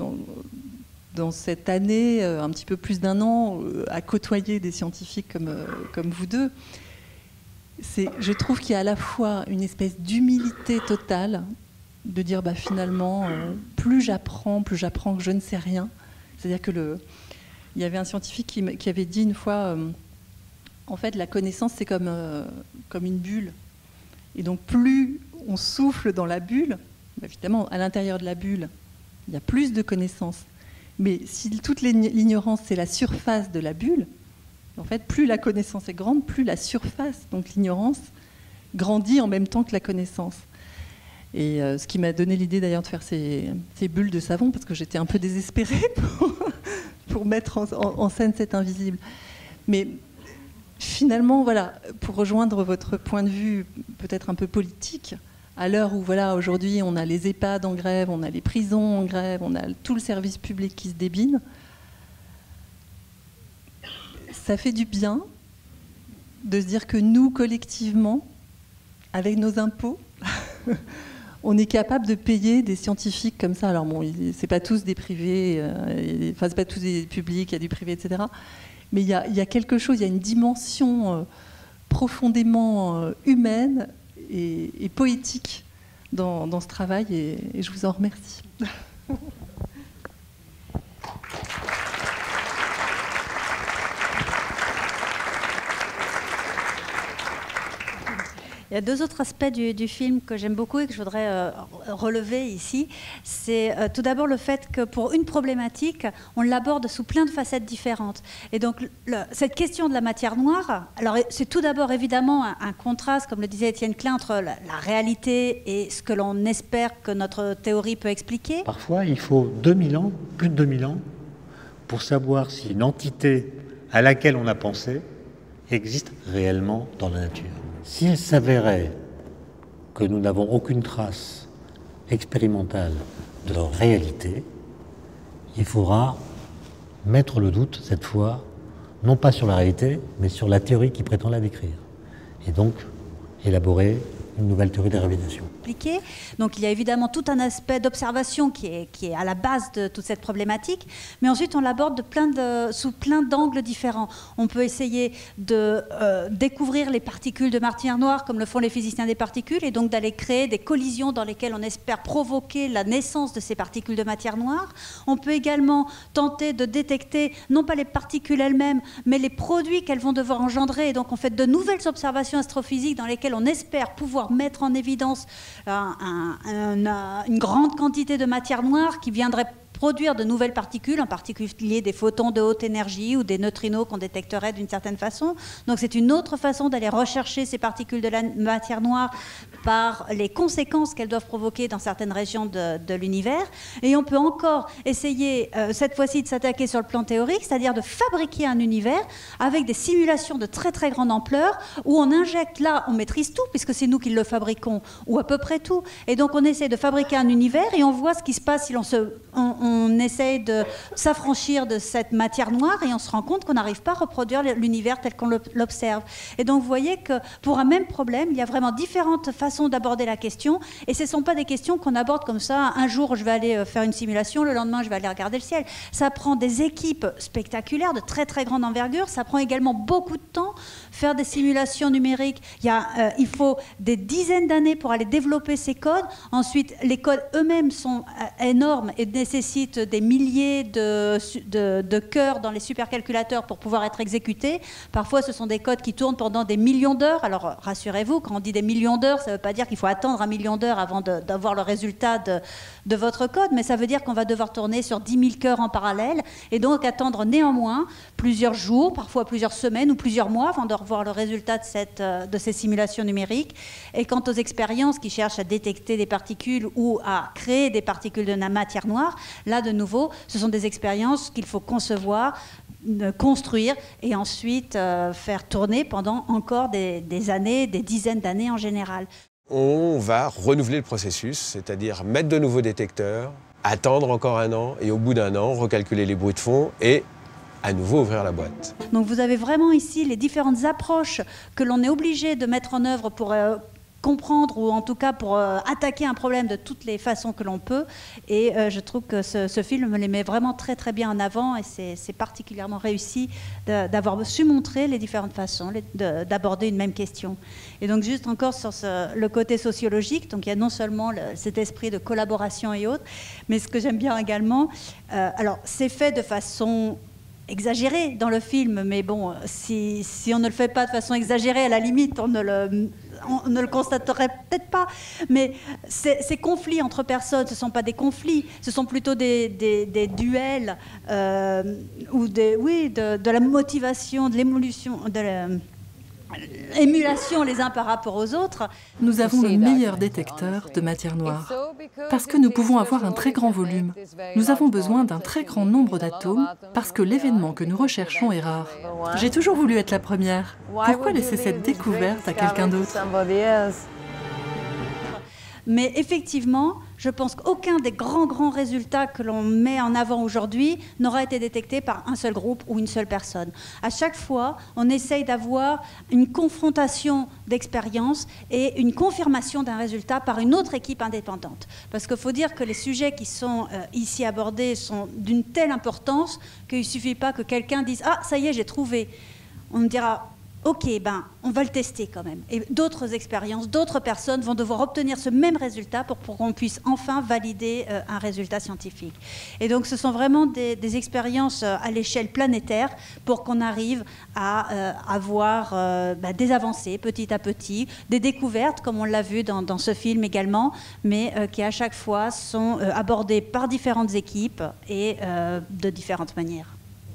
cette année, un petit peu plus d'1 an, à côtoyer des scientifiques comme vous deux, je trouve qu'il y a à la fois une espèce d'humilité totale, de dire finalement, plus j'apprends que je ne sais rien. C'est-à-dire que il y avait un scientifique qui avait dit une fois, en fait, la connaissance, c'est comme une bulle. Et donc, plus on souffle dans la bulle, évidemment, à l'intérieur de la bulle, il y a plus de connaissances. Mais si toute l'ignorance, c'est la surface de la bulle, en fait, plus la connaissance est grande, plus la surface, donc l'ignorance, grandit en même temps que la connaissance. Et ce qui m'a donné l'idée d'ailleurs de faire ces bulles de savon, parce que j'étais un peu désespérée pour mettre en scène cet invisible. Mais finalement, voilà, pour rejoindre votre point de vue peut-être un peu politique, à l'heure où voilà, aujourd'hui on a les EHPAD en grève, on a les prisons en grève, on a tout le service public qui se débine, ça fait du bien de se dire que nous, collectivement, avec nos impôts, on est capable de payer des scientifiques comme ça. Alors bon, c'est pas tous des privés, enfin c'est pas tous des publics, il y a du privé, etc. Mais il y a quelque chose, il y a une dimension profondément humaine et poétique dans ce travail, et je vous en remercie. Il y a 2 autres aspects du film que j'aime beaucoup et que je voudrais relever ici. C'est tout d'abord le fait que pour une problématique, on l'aborde sous plein de facettes différentes. Et donc, cette question de la matière noire, alors c'est tout d'abord évidemment un contraste, comme le disait Étienne Klein, entre la réalité et ce que l'on espère que notre théorie peut expliquer. Parfois, il faut 2000 ans, plus de 2000 ans, pour savoir si une entité à laquelle on a pensé existe réellement dans la nature. S'il s'avérait que nous n'avons aucune trace expérimentale de leur réalité, il faudra mettre le doute, cette fois, non pas sur la réalité, mais sur la théorie qui prétend la décrire. Et donc, élaborer une nouvelle théorie des révélations. Donc il y a évidemment tout un aspect d'observation qui est à la base de toute cette problématique, mais ensuite on l'aborde sous plein d'angles différents. On peut essayer de découvrir les particules de matière noire comme le font les physiciens des particules, et donc d'aller créer des collisions dans lesquelles on espère provoquer la naissance de ces particules de matière noire. On peut également tenter de détecter non pas les particules elles-mêmes, mais les produits qu'elles vont devoir engendrer, et donc on fait de nouvelles observations astrophysiques dans lesquelles on espère pouvoir mettre en évidence une grande quantité de matière noire qui viendrait produire de nouvelles particules, en particulier des photons de haute énergie ou des neutrinos qu'on détecterait d'une certaine façon. Donc c'est une autre façon d'aller rechercher ces particules de la matière noire par les conséquences qu'elles doivent provoquer dans certaines régions de l'univers. Et on peut encore essayer, cette fois-ci, de s'attaquer sur le plan théorique, c'est-à-dire de fabriquer un univers avec des simulations de très très grande ampleur, où on injecte, là, on maîtrise tout, puisque c'est nous qui le fabriquons, ou à peu près tout. Et donc on essaie de fabriquer un univers et on voit ce qui se passe si on on essaye de s'affranchir de cette matière noire et on se rend compte qu'on n'arrive pas à reproduire l'univers tel qu'on l'observe. Et donc vous voyez que pour un même problème, il y a vraiment différentes façons d'aborder la question et ce ne sont pas des questions qu'on aborde comme ça. Un jour, je vais aller faire une simulation, le lendemain, je vais aller regarder le ciel. Ça prend des équipes spectaculaires de très très grande envergure. Ça prend également beaucoup de temps. Faire des simulations numériques, il faut des dizaines d'années pour aller développer ces codes. Ensuite, les codes eux-mêmes sont énormes et nécessitent des milliers de cœurs dans les supercalculateurs pour pouvoir être exécutés. Parfois, ce sont des codes qui tournent pendant des millions d'heures. Alors, rassurez-vous, quand on dit des millions d'heures, ça ne veut pas dire qu'il faut attendre 1 million d'heures avant d'avoir le résultat de votre code, mais ça veut dire qu'on va devoir tourner sur 10 000 cœurs en parallèle et donc attendre néanmoins plusieurs jours, parfois plusieurs semaines ou plusieurs mois avant de revoir le résultat de ces simulations numériques. Et quant aux expériences qui cherchent à détecter des particules ou à créer des particules de la matière noire, là de nouveau, ce sont des expériences qu'il faut concevoir, construire et ensuite faire tourner pendant encore des années, des dizaines d'années en général. On va renouveler le processus, c'est-à-dire mettre de nouveaux détecteurs, attendre encore 1 an et au bout d'1 an, recalculer les bruits de fond et à nouveau ouvrir la boîte. Donc vous avez vraiment ici les différentes approches que l'on est obligé de mettre en œuvre pour comprendre ou en tout cas pour attaquer un problème de toutes les façons que l'on peut. Et je trouve que ce film les met vraiment très très bien en avant et c'est particulièrement réussi d'avoir su montrer les différentes façons d'aborder une même question. Et donc juste encore sur le côté sociologique, donc il y a non seulement cet esprit de collaboration et autres, mais ce que j'aime bien également, alors c'est fait de façon exagéré dans le film, mais bon, si on ne le fait pas de façon exagérée, à la limite, on ne le constaterait peut-être pas. Mais ces conflits entre personnes, ce ne sont pas des conflits, ce sont plutôt des duels ou de la motivation, de l'émulation, émulation les uns par rapport aux autres. Nous avons le meilleur détecteur de matière noire. Parce que nous pouvons avoir un très grand volume. Nous avons besoin d'un très grand nombre d'atomes parce que l'événement que nous recherchons est rare. J'ai toujours voulu être la première. Pourquoi laisser cette découverte à quelqu'un d'autre ? Mais effectivement, je pense qu'aucun des grands résultats que l'on met en avant aujourd'hui n'aura été détecté par un seul groupe ou une seule personne. À chaque fois, on essaye d'avoir une confrontation d'expériences et une confirmation d'un résultat par une autre équipe indépendante. Parce qu'il faut dire que les sujets qui sont ici abordés sont d'une telle importance qu'il ne suffit pas que quelqu'un dise « Ah, ça y est, j'ai trouvé ». On me dira « Ok, on va le tester quand même. » Et d'autres expériences, d'autres personnes vont devoir obtenir ce même résultat pour qu'on puisse enfin valider un résultat scientifique. Et donc, ce sont vraiment des expériences à l'échelle planétaire pour qu'on arrive à avoir des avancées petit à petit, des découvertes, comme on l'a vu dans ce film également, mais qui à chaque fois sont abordées par différentes équipes et de différentes manières.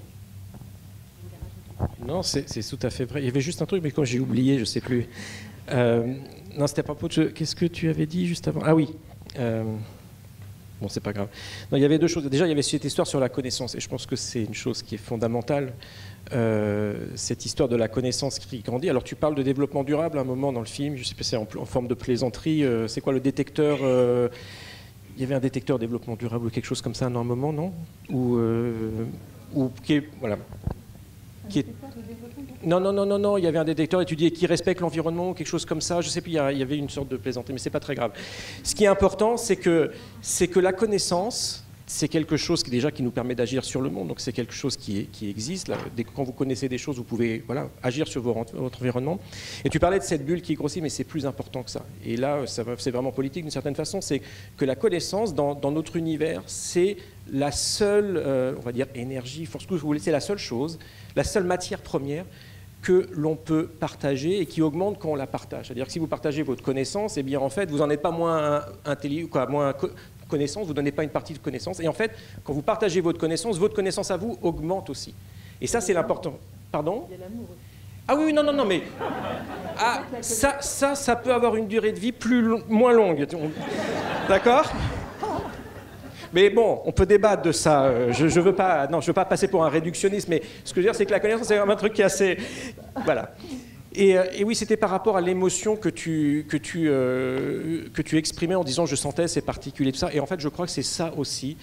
Non, c'est tout à fait vrai. Il y avait juste un truc, mais quand j'ai oublié, je ne sais plus. Non, c'était à propos de... Qu'est-ce que tu avais dit juste avant ? Ah oui. Bon, c'est pas grave. Non, il y avait 2 choses. Déjà, il y avait cette histoire sur la connaissance, et je pense que c'est une chose qui est fondamentale. Cette histoire de la connaissance qui grandit. Alors, tu parles de développement durable à un moment dans le film, je ne sais pas si c'est en forme de plaisanterie. C'est quoi le détecteur Il y avait un détecteur développement durable ou quelque chose comme ça à un moment, non ? Ou qui est... Voilà. Non, il y avait un détecteur étudié qui respecte l'environnement ou quelque chose comme ça, je ne sais plus, il y avait une sorte de plaisanterie, mais ce n'est pas très grave. Ce qui est important, c'est que la connaissance, c'est quelque chose qui nous permet d'agir sur le monde, donc c'est quelque chose qui existe. Là. Quand vous connaissez des choses, vous pouvez agir sur votre environnement. Et tu parlais de cette bulle qui grossit, mais c'est plus important que ça. Et là, c'est vraiment politique d'une certaine façon, c'est que la connaissance dans notre univers, c'est la seule, on va dire, énergie, force que vous voulez, c'est la seule chose, la seule matière première que l'on peut partager et qui augmente quand on la partage. C'est-à-dire que si vous partagez votre connaissance, eh bien en fait, vous n'en êtes pas moins intelligent, moins connaissance, vous ne donnez pas une partie de connaissance. Et en fait, quand vous partagez votre connaissance à vous augmente aussi. Et ça, c'est l'important. Pardon ? Il y a l'amour. Ah oui, non, mais ça peut avoir une durée de vie moins longue. D'accord ? Mais bon, on peut débattre de ça. Je veux pas passer pour un réductionniste, mais ce que je veux dire, c'est que la connaissance, c'est vraiment un truc qui est assez... Voilà. Et oui, c'était par rapport à l'émotion que tu exprimais en disant « je sentais ces particules et tout ça ». Et en fait, je crois que c'est ça aussi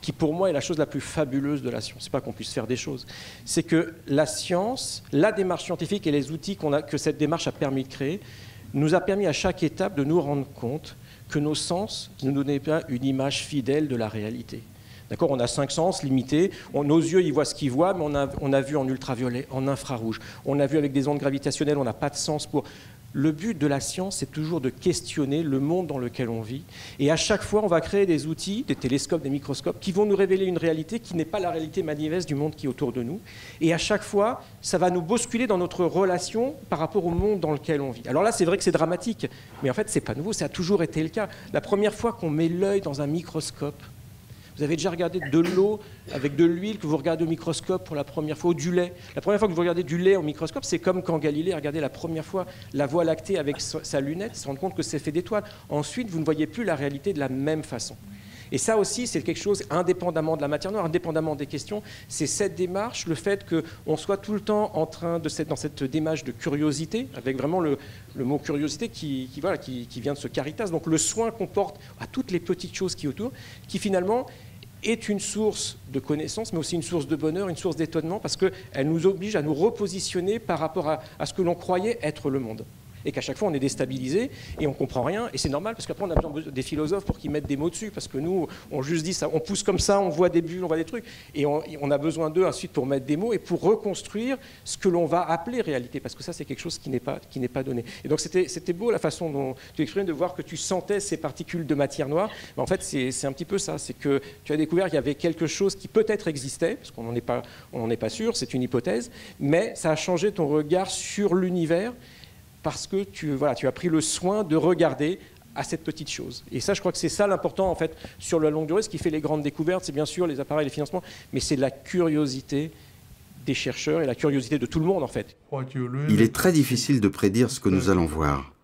qui pour moi est la chose la plus fabuleuse de la science. C'est pas qu'on puisse faire des choses, c'est que la science, la démarche scientifique et les outils que cette démarche a permis de créer, nous a permis à chaque étape de nous rendre compte que nos sens ne nous donnaient pas une image fidèle de la réalité. D'accord, on a 5 sens limités, nos yeux ils voient ce qu'ils voient, mais on a vu en ultraviolet, en infrarouge, on a vu avec des ondes gravitationnelles, on n'a pas de sens pour... Le but de la science, c'est toujours de questionner le monde dans lequel on vit. Et à chaque fois, on va créer des outils, des télescopes, des microscopes, qui vont nous révéler une réalité qui n'est pas la réalité manifeste du monde qui est autour de nous. Et à chaque fois, ça va nous bousculer dans notre relation par rapport au monde dans lequel on vit. Alors là, c'est vrai que c'est dramatique, mais en fait, c'est pas nouveau, ça a toujours été le cas. La première fois qu'on met l'œil dans un microscope, vous avez déjà regardé de l'eau avec de l'huile que vous regardez au microscope pour la première fois, ou du lait. La première fois que vous regardez du lait au microscope, c'est comme quand Galilée a regardé la première fois la Voie lactée avec sa lunette, se rendre compte que c'est fait d'étoiles. Ensuite, vous ne voyez plus la réalité de la même façon. Et ça aussi, c'est quelque chose, indépendamment de la matière noire, indépendamment des questions, c'est cette démarche, le fait qu'on soit tout le temps en train dans cette démarche de curiosité, avec vraiment le mot curiosité qui vient de ce caritas, donc le soin qu'on porte à toutes les petites choses qui autour, qui finalement est une source de connaissance, mais aussi une source de bonheur, une source d'étonnement, parce qu'elle nous oblige à nous repositionner par rapport à ce que l'on croyait être le monde. Et qu'à chaque fois, on est déstabilisé et on ne comprend rien. Et c'est normal, parce qu'après, on a besoin des philosophes pour qu'ils mettent des mots dessus. Parce que nous, on juste dit ça, on pousse comme ça, on voit des bulles, on voit des trucs. Et on a besoin d'eux ensuite pour mettre des mots et pour reconstruire ce que l'on va appeler réalité. Parce que ça, c'est quelque chose qui n'est pas donné. Et donc, c'était beau la façon dont tu exprimes, de voir que tu sentais ces particules de matière noire. Mais en fait, c'est un petit peu ça. C'est que tu as découvert qu'il y avait quelque chose qui peut-être existait, parce qu'on n'en est pas sûr, c'est une hypothèse. Mais ça a changé ton regard sur l'univers, parce que tu as pris le soin de regarder à cette petite chose. Et ça, je crois que c'est ça l'important, en fait, sur la longue durée. Ce qui fait les grandes découvertes, c'est bien sûr les appareils, les financements, mais c'est la curiosité des chercheurs et la curiosité de tout le monde, en fait. Il est très difficile de prédire ce que nous allons voir.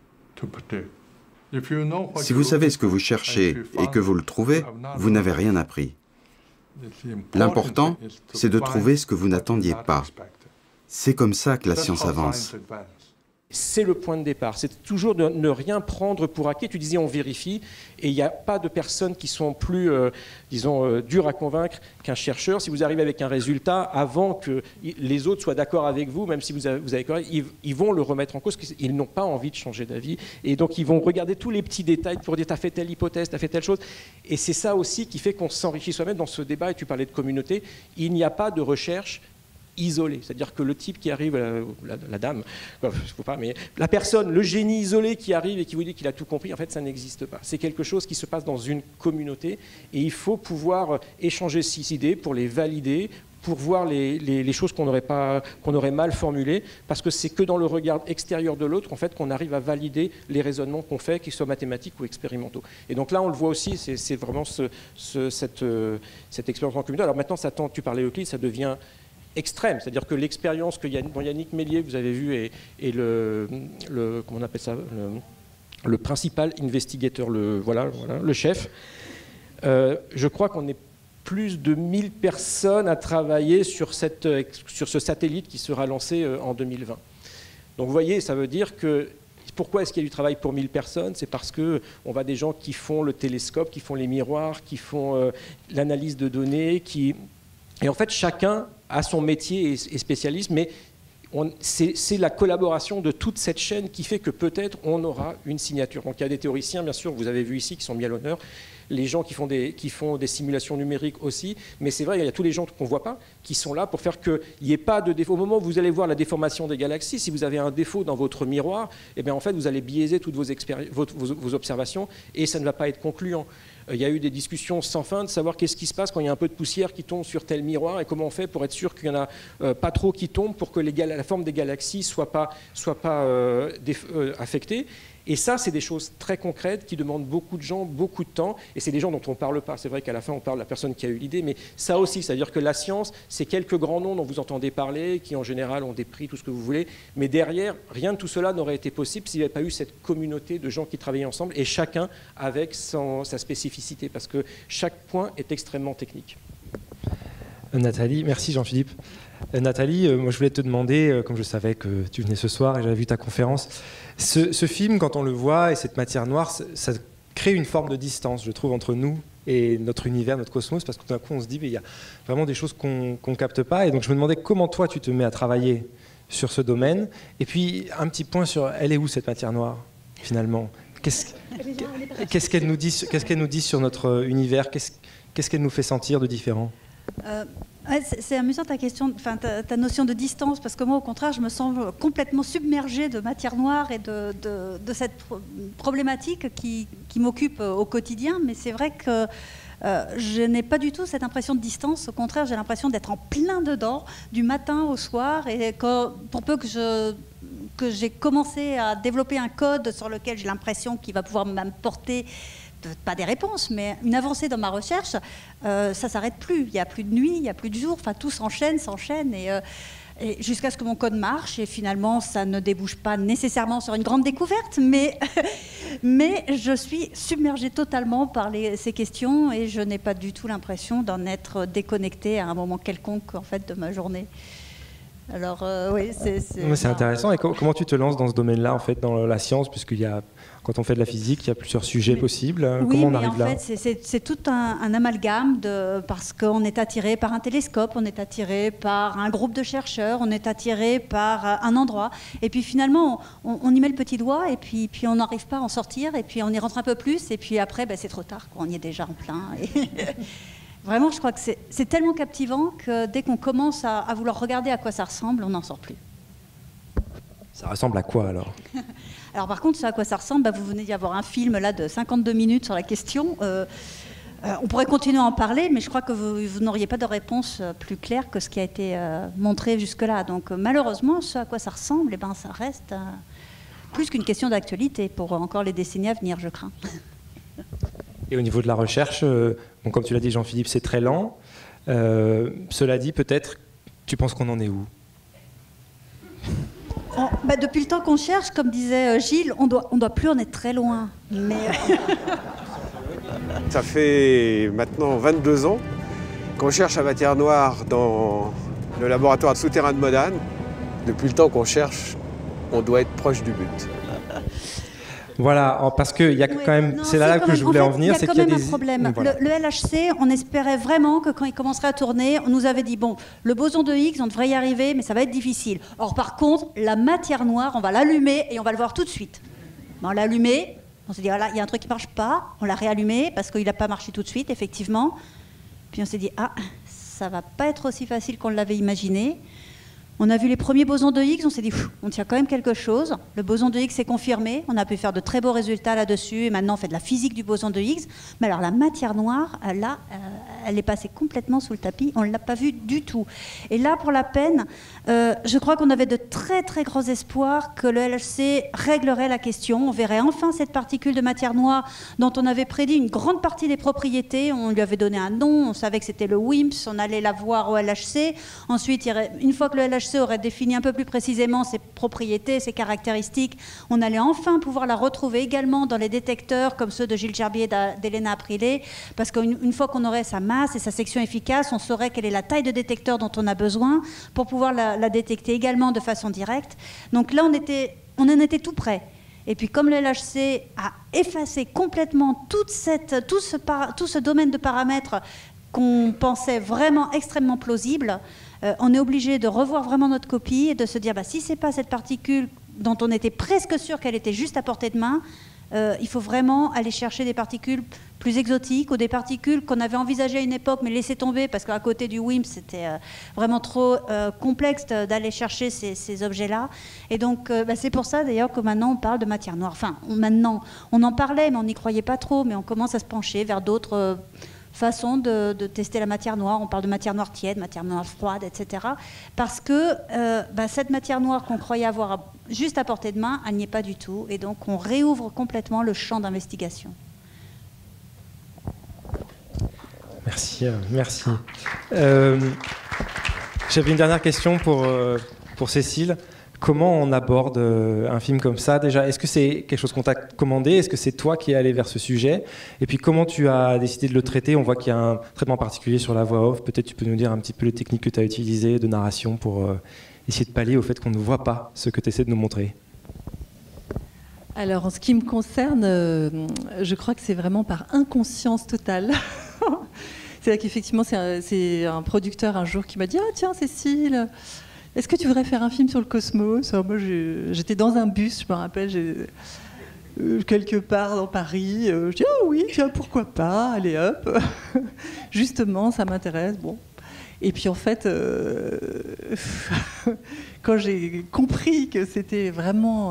Si vous savez ce que vous cherchez et que vous le trouvez, vous n'avez rien appris. L'important, c'est de trouver ce que vous n'attendiez pas. C'est comme ça que la science avance. C'est le point de départ, c'est toujours de ne rien prendre pour acquis. Tu disais on vérifie, et il n'y a pas de personnes qui sont plus, dures à convaincre qu'un chercheur. Si vous arrivez avec un résultat, avant que les autres soient d'accord avec vous, même si vous avez correct, ils vont le remettre en cause, parce qu'ils n'ont pas envie de changer d'avis. Et donc ils vont regarder tous les petits détails pour dire t'as fait telle hypothèse, t'as fait telle chose. Et c'est ça aussi qui fait qu'on s'enrichit soi-même dans ce débat. Et tu parlais de communauté, il n'y a pas de recherche isolé, c'est-à-dire que le type qui arrive, la dame, faut pas, mais la personne, le génie isolé qui arrive et qui vous dit qu'il a tout compris, en fait, ça n'existe pas. C'est quelque chose qui se passe dans une communauté et il faut pouvoir échanger ces idées pour les valider, pour voir les choses qu'on aurait mal formulées, parce que c'est que dans le regard extérieur de l'autre, en fait, qu'on arrive à valider les raisonnements qu'on fait, qu'ils soient mathématiques ou expérimentaux. Et donc là, on le voit aussi, c'est vraiment cette expérience en communauté. Alors maintenant, tu parlais Euclide, ça devient extrême, c'est-à-dire que l'expérience dont Yannick Mélier, vous avez vu, et comment on appelle ça, le principal investigateur, le chef, je crois qu'on est plus de 1000 personnes à travailler sur ce satellite qui sera lancé en 2020. Donc vous voyez, ça veut dire que pourquoi est-ce qu'il y a du travail pour 1000 personnes? C'est parce qu'on va des gens qui font le télescope, qui font les miroirs, qui font l'analyse de données, et en fait, chacun a son métier et spécialiste, mais c'est la collaboration de toute cette chaîne qui fait que peut-être on aura une signature. Donc il y a des théoriciens, bien sûr, vous avez vu ici, qui sont mis à l'honneur, les gens qui font des simulations numériques aussi, mais c'est vrai, il y a tous les gens qu'on ne voit pas, qui sont là pour faire qu'il n'y ait pas de défaut. Au moment où vous allez voir la déformation des galaxies, si vous avez un défaut dans votre miroir, eh bien, en fait, vous allez biaiser toutes vos observations et ça ne va pas être concluant. Il y a eu des discussions sans fin de savoir qu'est-ce qui se passe quand il y a un peu de poussière qui tombe sur tel miroir et comment on fait pour être sûr qu'il n'y en a pas trop qui tombent pour que la forme des galaxies ne soit pas affectée. Et ça, c'est des choses très concrètes qui demandent beaucoup de gens, beaucoup de temps, et c'est des gens dont on ne parle pas. C'est vrai qu'à la fin, on parle de la personne qui a eu l'idée, mais ça aussi, c'est-à-dire que la science, c'est quelques grands noms dont vous entendez parler, qui en général ont des prix, tout ce que vous voulez, mais derrière, rien de tout cela n'aurait été possible s'il n'y avait pas eu cette communauté de gens qui travaillaient ensemble, et chacun avec sa spécificité, parce que chaque point est extrêmement technique. Nathalie, merci Jean-Philippe. Nathalie, moi je voulais te demander, comme je savais que tu venais ce soir et j'avais vu ta conférence, ce film, quand on le voit et cette matière noire, ça crée une forme de distance, je trouve, entre nous et notre univers, notre cosmos, parce que tout d'un coup on se dit il y a vraiment des choses qu'on ne capte pas. Et donc je me demandais comment toi tu te mets à travailler sur ce domaine. Et puis un petit point sur elle est où cette matière noire finalement? Qu'est-ce qu'elle nous dit sur notre univers? Qu'est-ce qu'elle nous fait sentir de différent? Ouais, c'est amusant ta question, enfin ta notion de distance, parce que moi au contraire je me sens complètement submergée de matière noire et de cette problématique qui m'occupe au quotidien, mais c'est vrai que je n'ai pas du tout cette impression de distance, au contraire j'ai l'impression d'être en plein dedans du matin au soir, et pour peu que j'ai commencé à développer un code sur lequel j'ai l'impression qu'il va pouvoir m'apporter pas des réponses, mais une avancée dans ma recherche, ça s'arrête plus. Il n'y a plus de nuit, il n'y a plus de jour, enfin tout s'enchaîne, et jusqu'à ce que mon code marche, et finalement ça ne débouche pas nécessairement sur une grande découverte, mais je suis submergée totalement par ces questions, et je n'ai pas du tout l'impression d'en être déconnectée à un moment quelconque en fait, de ma journée. Alors oui, c'est intéressant. Et comment tu te lances dans ce domaine-là, en fait, dans la science, puisqu'il y a, quand on fait de la physique, il y a plusieurs sujets possibles. Oui, comment on mais arrive là? En fait, c'est tout un amalgame parce qu'on est attiré par un télescope, on est attiré par un groupe de chercheurs, on est attiré par un endroit, et puis finalement, on y met le petit doigt, et puis on n'arrive pas à en sortir, et puis on y rentre un peu plus, et puis après, c'est trop tard, on y est déjà en plein. Vraiment, je crois que c'est tellement captivant que dès qu'on commence à vouloir regarder à quoi ça ressemble, on n'en sort plus. Ça ressemble à quoi alors? Alors par contre, à quoi ça ressemble, vous venez d'y avoir un film là, de 52 minutes sur la question. On pourrait continuer à en parler, mais je crois que vous n'auriez pas de réponse plus claire que ce qui a été montré jusque-là. Donc malheureusement, ce à quoi ça ressemble, ça reste plus qu'une question d'actualité pour encore les décennies à venir, je crains. Et au niveau de la recherche, comme tu l'as dit Jean-Philippe, c'est très lent. Cela dit, peut-être, tu penses qu'on en est où? Depuis le temps qu'on cherche, comme disait Gilles, on doit plus en être très loin. Mais ça fait maintenant 22 ans qu'on cherche la matière noire dans le laboratoire souterrain de Modane. Depuis le temps qu'on cherche, on doit être proche du but. Voilà, parce qu'il y a quand même, c'est là que je voulais en venir, c'est qu'il y a des... Il y a quand même un problème. Voilà. Le LHC, on espérait vraiment que quand il commencerait à tourner, on nous avait dit, bon, le boson de Higgs, on devrait y arriver, mais ça va être difficile. Or, par contre, la matière noire, on va l'allumer et on va le voir tout de suite. On l'a allumé, on s'est dit, voilà, il y a un truc qui ne marche pas, on l'a réallumé parce qu'il n'a pas marché tout de suite, effectivement. Puis on s'est dit, ça ne va pas être aussi facile qu'on l'avait imaginé. On a vu les premiers bosons de Higgs, on s'est dit, on tient quand même quelque chose. Le boson de Higgs s'est confirmé, on a pu faire de très beaux résultats là-dessus, et maintenant on fait de la physique du boson de Higgs. Mais alors la matière noire, là, elle est passée complètement sous le tapis, on ne l'a pas vue du tout. Et là, pour la peine, je crois qu'on avait de très très gros espoirs que le LHC réglerait la question. On verrait enfin cette particule de matière noire dont on avait prédit une grande partie des propriétés. On lui avait donné un nom, on savait que c'était le WIMPs, on allait la voir au LHC. Ensuite, une fois que le LHC aurait défini un peu plus précisément ses propriétés, ses caractéristiques, on allait enfin pouvoir la retrouver également dans les détecteurs comme ceux de Gilles Gerbier et d'Elena Aprilé, parce qu'une fois qu'on aurait sa masse et sa section efficace, on saurait quelle est la taille de détecteur dont on a besoin pour pouvoir la détecter également de façon directe. Donc là, on en était tout près. Et puis comme le LHC a effacé complètement tout ce domaine de paramètres qu'on pensait vraiment extrêmement plausible, on est obligé de revoir vraiment notre copie et de se dire, si ce n'est pas cette particule dont on était presque sûr qu'elle était juste à portée de main, il faut vraiment aller chercher des particules plus exotiques ou des particules qu'on avait envisagées à une époque mais laissées tomber parce qu'à côté du WIMP c'était vraiment trop complexe d'aller chercher ces objets-là. Et donc c'est pour ça d'ailleurs que maintenant on parle de matière noire. Enfin, maintenant on en parlait mais on n'y croyait pas trop, mais on commence à se pencher vers d'autres façon de tester la matière noire. On parle de matière noire tiède, matière noire froide, etc. Parce que cette matière noire qu'on croyait avoir juste à portée de main, elle n'y est pas du tout. Et donc on réouvre complètement le champ d'investigation. Merci. J'avais une dernière question pour Cécile. Comment on aborde un film comme ça déjà? Est-ce que c'est quelque chose qu'on t'a commandé? Est-ce que c'est toi qui es allé vers ce sujet? Et puis comment tu as décidé de le traiter? On voit qu'il y a un traitement particulier sur la voix off. Peut-être tu peux nous dire un petit peu les techniques que tu as utilisées de narration pour essayer de pallier au fait qu'on ne voit pas ce que tu essaies de nous montrer. Alors, en ce qui me concerne, je crois que c'est vraiment par inconscience totale. C'est-à-dire qu'effectivement, c'est un producteur un jour qui m'a dit « Ah tiens, Cécile, est-ce que tu voudrais faire un film sur le cosmos ?» Moi, j'étais dans un bus, je me rappelle, quelque part dans Paris. Je dis « Ah oui, tiens, pourquoi pas, allez hop !» Justement, ça m'intéresse, bon. Et puis en fait, quand j'ai compris que c'était vraiment...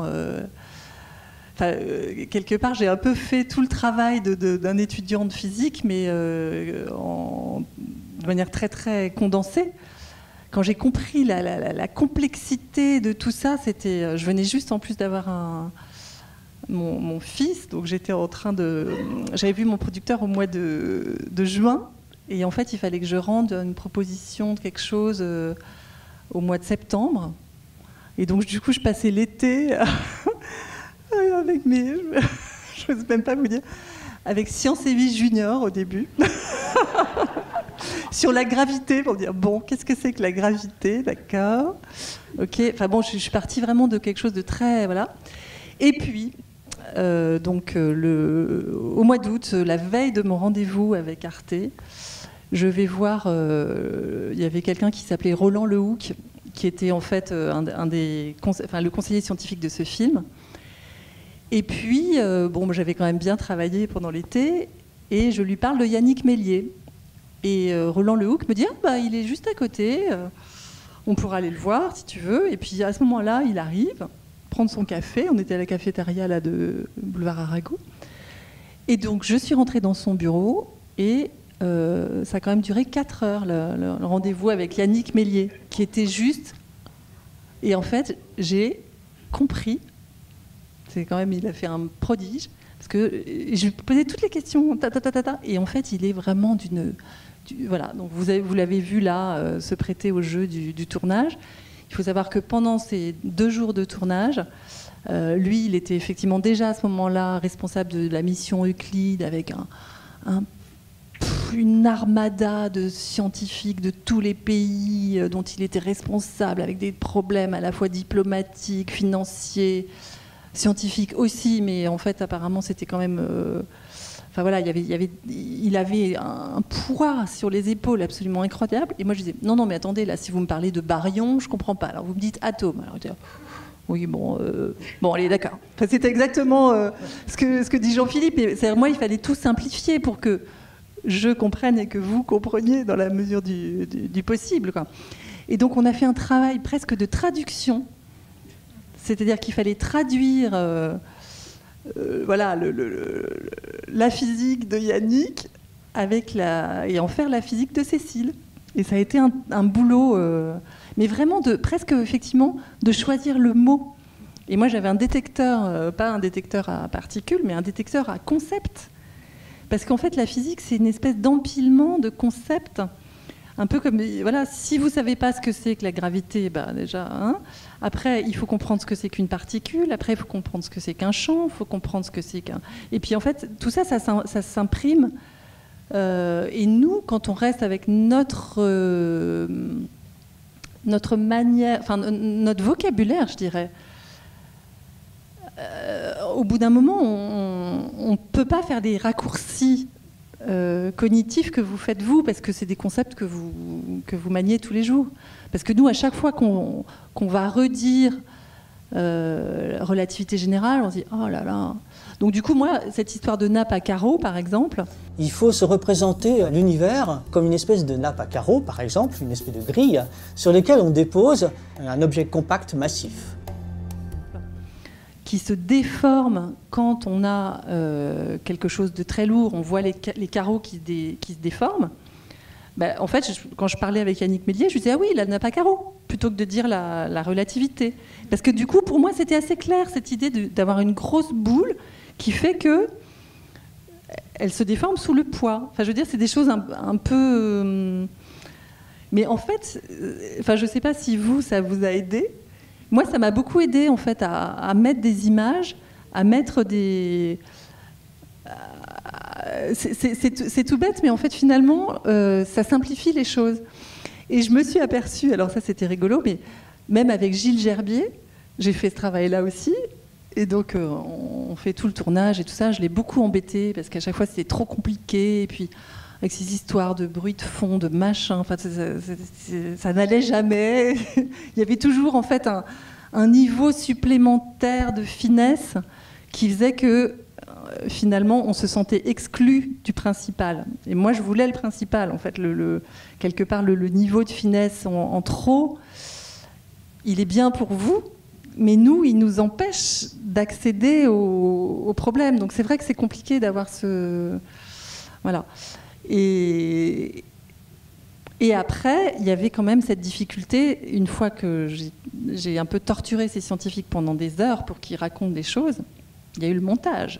quelque part, j'ai un peu fait tout le travail d'un étudiant de physique, mais de manière très très condensée. Quand j'ai compris la complexité de tout ça, je venais juste en plus d'avoir mon fils, donc j'étais en train j'avais vu mon producteur au mois de juin, et en fait, il fallait que je rende une proposition de quelque chose au mois de septembre. Et donc, du coup, je passais l'été avec je n'ose même pas vous dire, avec Sciences et Vie Junior au début, sur la gravité, pour dire, bon, qu'est-ce que c'est que la gravité, d'accord, ok, enfin bon, je suis partie vraiment de quelque chose de très, voilà. Et puis, au mois d'août, la veille de mon rendez-vous avec Arte, je vais voir, il y avait quelqu'un qui s'appelait Roland Lehoucq, qui était en fait le conseiller scientifique de ce film. Et puis, j'avais quand même bien travaillé pendant l'été, et je lui parle de Yannick Méliès. Et Roland Lehoucq me dit il est juste à côté, on pourra aller le voir si tu veux. Et puis à ce moment-là, il arrive, prendre son café. On était à la cafétéria là, de Boulevard Arago. Et donc, je suis rentrée dans son bureau, et ça a quand même duré 4 heures, le rendez-vous avec Yannick Méliès, qui était juste... Et en fait, j'ai compris, c'est quand même, il a fait un prodige, parce que je lui posais toutes les questions, et en fait, il est vraiment voilà, donc vous l'avez vu là, se prêter au jeu du tournage. Il faut savoir que pendant ces 2 jours de tournage, lui, il était effectivement déjà à ce moment-là responsable de la mission Euclide, avec une armada de scientifiques de tous les pays dont il était responsable, avec des problèmes à la fois diplomatiques, financiers, scientifiques aussi, mais en fait apparemment c'était quand même... il avait un poids sur les épaules absolument incroyable, et moi je disais non mais attendez, là si vous me parlez de baryon, je comprends pas, alors vous me dites atome, alors je dis, oui, bon, allez, d'accord. Enfin, c'était exactement ce que dit Jean-Philippe. C'est-à-dire, moi, il fallait tout simplifier pour que je comprenne et que vous compreniez dans la mesure du possible, quoi. Et donc, on a fait un travail presque de traduction. C'est-à-dire qu'il fallait traduire la physique de Yannick et en faire la physique de Cécile. Et ça a été un boulot... mais vraiment presque effectivement de choisir le mot. Et moi j'avais un détecteur, pas un détecteur à particules, mais un détecteur à concepts. Parce qu'en fait la physique c'est une espèce d'empilement de concepts. Un peu comme, voilà, si vous ne savez pas ce que c'est que la gravité, déjà, après il faut comprendre ce que c'est qu'une particule, après il faut comprendre ce que c'est qu'un champ, il faut comprendre ce que c'est qu'un... Et puis en fait tout ça, ça s'imprime. Et nous, quand on reste avec notre manière, enfin notre vocabulaire, je dirais, au bout d'un moment, on ne peut pas faire des raccourcis cognitifs que vous faites vous, parce que c'est des concepts que vous maniez tous les jours. Parce que nous, à chaque fois qu'on va redire relativité générale, on se dit « oh là là ». Donc du coup, moi, cette histoire de nappe à carreaux, par exemple... Il faut se représenter l'univers comme une espèce de nappe à carreaux, par exemple, une espèce de grille, sur laquelle on dépose un objet compact massif. Qui se déforme quand on a quelque chose de très lourd, on voit les carreaux qui se déforment. En fait, quand je parlais avec Yannick Méliès, je disais « ah oui, la nappe à carreaux », plutôt que de dire la relativité. Parce que du coup, pour moi, c'était assez clair, cette idée d'avoir une grosse boule qui fait que elle se déforme sous le poids. Enfin, je veux dire, c'est des choses un peu... Mais en fait, je ne sais pas si ça vous a aidé. Moi, ça m'a beaucoup aidé, en fait, à mettre des images, à mettre des... C'est tout bête, mais en fait, finalement, ça simplifie les choses. Et je me suis aperçue, alors ça, c'était rigolo, mais même avec Gilles Gerbier, j'ai fait ce travail-là aussi, Et donc, on fait tout le tournage et tout ça. Je l'ai beaucoup embêté parce qu'à chaque fois, c'était trop compliqué. Et puis, avec ces histoires de bruit de fond, de machin, enfin, ça n'allait jamais. Il y avait toujours, en fait, un niveau supplémentaire de finesse qui faisait que, finalement, on se sentait exclu du principal. Et moi, je voulais le principal, en fait. Quelque part, le niveau de finesse en trop, il est bien pour vous, mais nous, il nous empêche d'accéder au problème. Donc c'est vrai que c'est compliqué d'avoir ce... Voilà. Et après, il y avait quand même cette difficulté, une fois que j'ai un peu torturé ces scientifiques pendant des heures pour qu'ils racontent des choses, il y a eu le montage.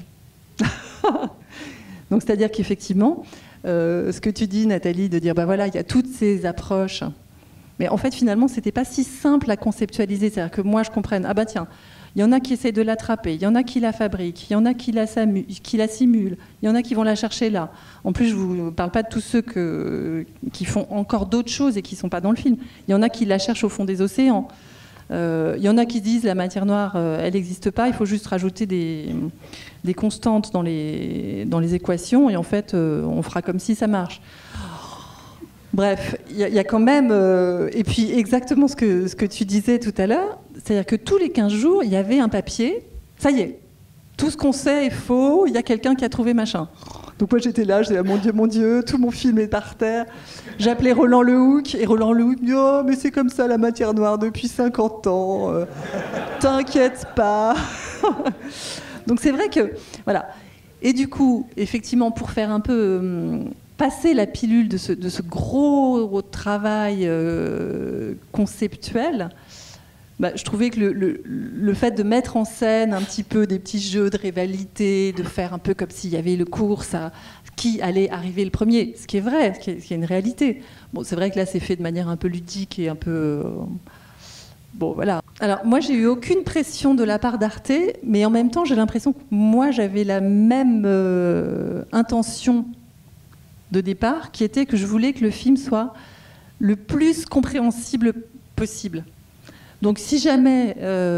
Donc c'est-à-dire qu'effectivement, ce que tu dis, Nathalie, de dire, bah voilà, il y a toutes ces approches... Mais en fait, finalement, c'était pas si simple à conceptualiser. C'est-à-dire que moi, je comprenne, ah bah tiens, il y en a qui essayent de l'attraper, il y en a qui la fabriquent, il y en a qui la simulent, il y en a qui vont la chercher là. En plus, je vous parle pas de tous ceux qui font encore d'autres choses et qui sont pas dans le film. Il y en a qui la cherchent au fond des océans. Il y en a qui disent la matière noire, elle n'existe pas, il faut juste rajouter des constantes dans les équations et en fait, on fera comme si ça marche. Bref, il y a quand même... et puis exactement ce que tu disais tout à l'heure, c'est-à-dire que tous les 15 jours, il y avait un papier, ça y est, tout ce qu'on sait est faux, il y a quelqu'un qui a trouvé machin. Donc moi j'étais là, je disais mon Dieu, tout mon film est par terre. J'appelais Roland Lehoucq, et Roland Lehoucq me dit « Oh, mais c'est comme ça la matière noire depuis 50 ans, t'inquiète pas ». Donc c'est vrai que... Voilà. Et du coup, effectivement, pour faire un peu... passer la pilule de ce gros travail conceptuel, bah, je trouvais que le fait de mettre en scène un petit peu des petits jeux de rivalité, de faire un peu comme s'il y avait le course à qui allait arriver le premier, ce qui est vrai, ce qui est une réalité. Bon, c'est vrai que là, c'est fait de manière un peu ludique et un peu... Bon, voilà. Alors, moi, j'ai eu aucune pression de la part d'Arte, mais en même temps, j'ai l'impression que moi, j'avais la même intention de départ, qui était que je voulais que le film soit le plus compréhensible possible. Donc si jamais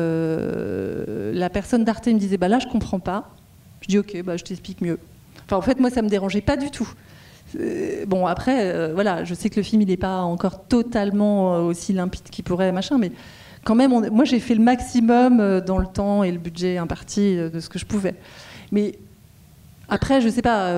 la personne d'Arte me disait bah là je comprends pas, je dis ok, bah je t'explique mieux. Enfin en fait moi ça me dérangeait pas du tout. Bon après voilà, je sais que le film il n'est pas encore totalement aussi limpide qu'il pourrait machin, mais quand même moi j'ai fait le maximum dans le temps et le budget imparti de ce que je pouvais. Mais après, je ne sais pas,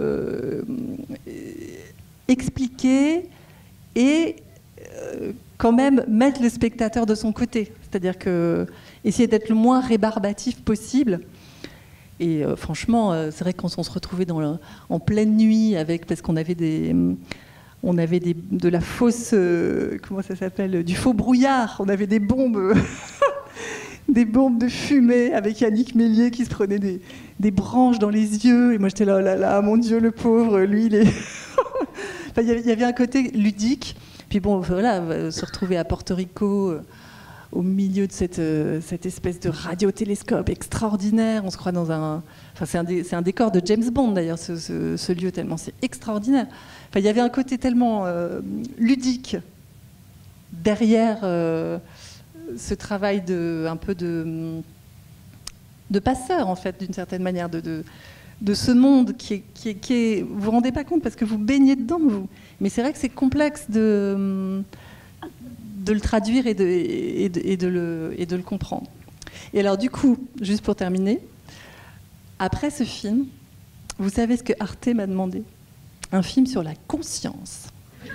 expliquer et quand même mettre le spectateur de son côté. C'est-à-dire que essayer d'être le moins rébarbatif possible. Et franchement, c'est vrai que quand on se retrouvait en pleine nuit, parce qu'on avait de la fausse, comment ça s'appelle, du faux brouillard. On avait des bombes, des bombes de fumée avec Yannick Mélier qui se prenait des branches dans les yeux. Et moi, j'étais là, oh là là, mon Dieu, le pauvre, lui, il est... Enfin, il y avait un côté ludique. Puis bon, voilà, se retrouver à Porto Rico, au milieu de cette espèce de radiotélescope extraordinaire. On se croit dans un... Enfin, c'est un décor de James Bond, d'ailleurs, ce lieu, tellement c'est extraordinaire. Enfin, il y avait un côté tellement ludique derrière ce travail un peu de passeur, en fait, d'une certaine manière, de ce monde qui est... Vous vous rendez pas compte parce que vous baignez dedans, vous. Mais c'est vrai que c'est complexe de le traduire et de le comprendre. Et alors, du coup, juste pour terminer, après ce film, vous savez ce que Arte m'a demandé ? Un film sur la conscience.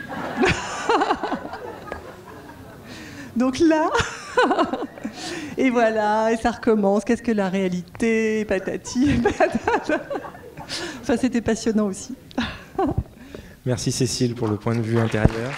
Donc là, et voilà, et ça recommence. Qu'est-ce que la réalité ? Patati, patata. Enfin, c'était passionnant aussi. Merci Cécile pour le point de vue intérieur.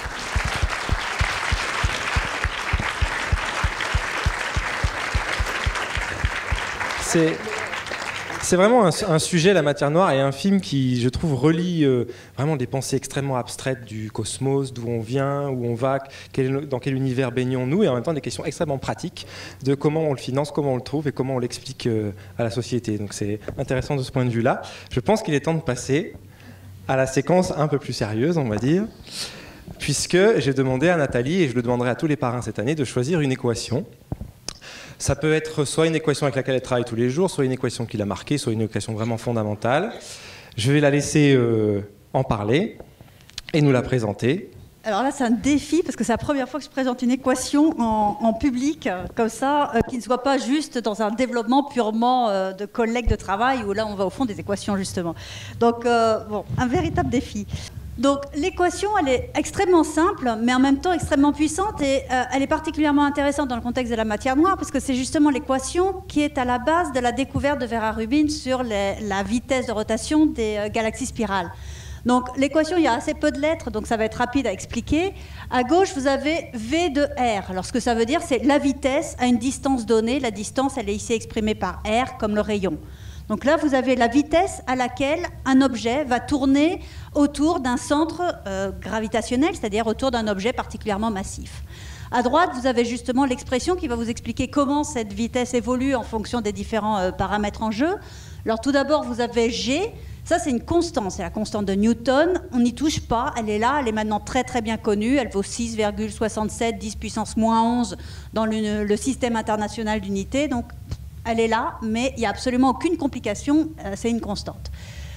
C'est vraiment un sujet, la matière noire, et un film qui, je trouve, relie vraiment des pensées extrêmement abstraites du cosmos, d'où on vient, où on va, dans quel univers baignons-nous, et en même temps des questions extrêmement pratiques de comment on le finance, comment on le trouve et comment on l'explique à la société. Donc c'est intéressant de ce point de vue-là. Je pense qu'il est temps de passer à la séquence un peu plus sérieuse, on va dire, puisque j'ai demandé à Nathalie, et je le demanderai à tous les parrains cette année, de choisir une équation Ça peut être soit une équation avec laquelle elle travaille tous les jours, soit une équation qui l'a marquée, soit une équation vraiment fondamentale. Je vais la laisser en parler et nous la présenter. Alors là, c'est un défi, parce que c'est la première fois que je présente une équation en public, comme ça, qui ne soit pas juste dans un développement purement de collègues de travail, où là, on va au fond des équations, justement. Donc, bon, un véritable défi. Donc, l'équation, elle est extrêmement simple, mais en même temps extrêmement puissante, et elle est particulièrement intéressante dans le contexte de la matière noire, parce que c'est justement l'équation qui est à la base de la découverte de Vera Rubin sur la vitesse de rotation des galaxies spirales. Donc l'équation, il y a assez peu de lettres, donc ça va être rapide à expliquer. À gauche, vous avez V de R. Alors ce que ça veut dire, c'est la vitesse à une distance donnée. La distance, elle est ici exprimée par R, comme le rayon. Donc là, vous avez la vitesse à laquelle un objet va tourner autour d'un centre gravitationnel, c'est-à-dire autour d'un objet particulièrement massif. À droite, vous avez justement l'expression qui va vous expliquer comment cette vitesse évolue en fonction des différents paramètres en jeu. Alors tout d'abord, vous avez G. Ça, c'est une constante, c'est la constante de Newton. On n'y touche pas, elle est là, elle est maintenant très très bien connue. Elle vaut 6,67, 10 puissance moins 11 dans le système international d'unités. Donc, elle est là, mais il n'y a absolument aucune complication, c'est une constante.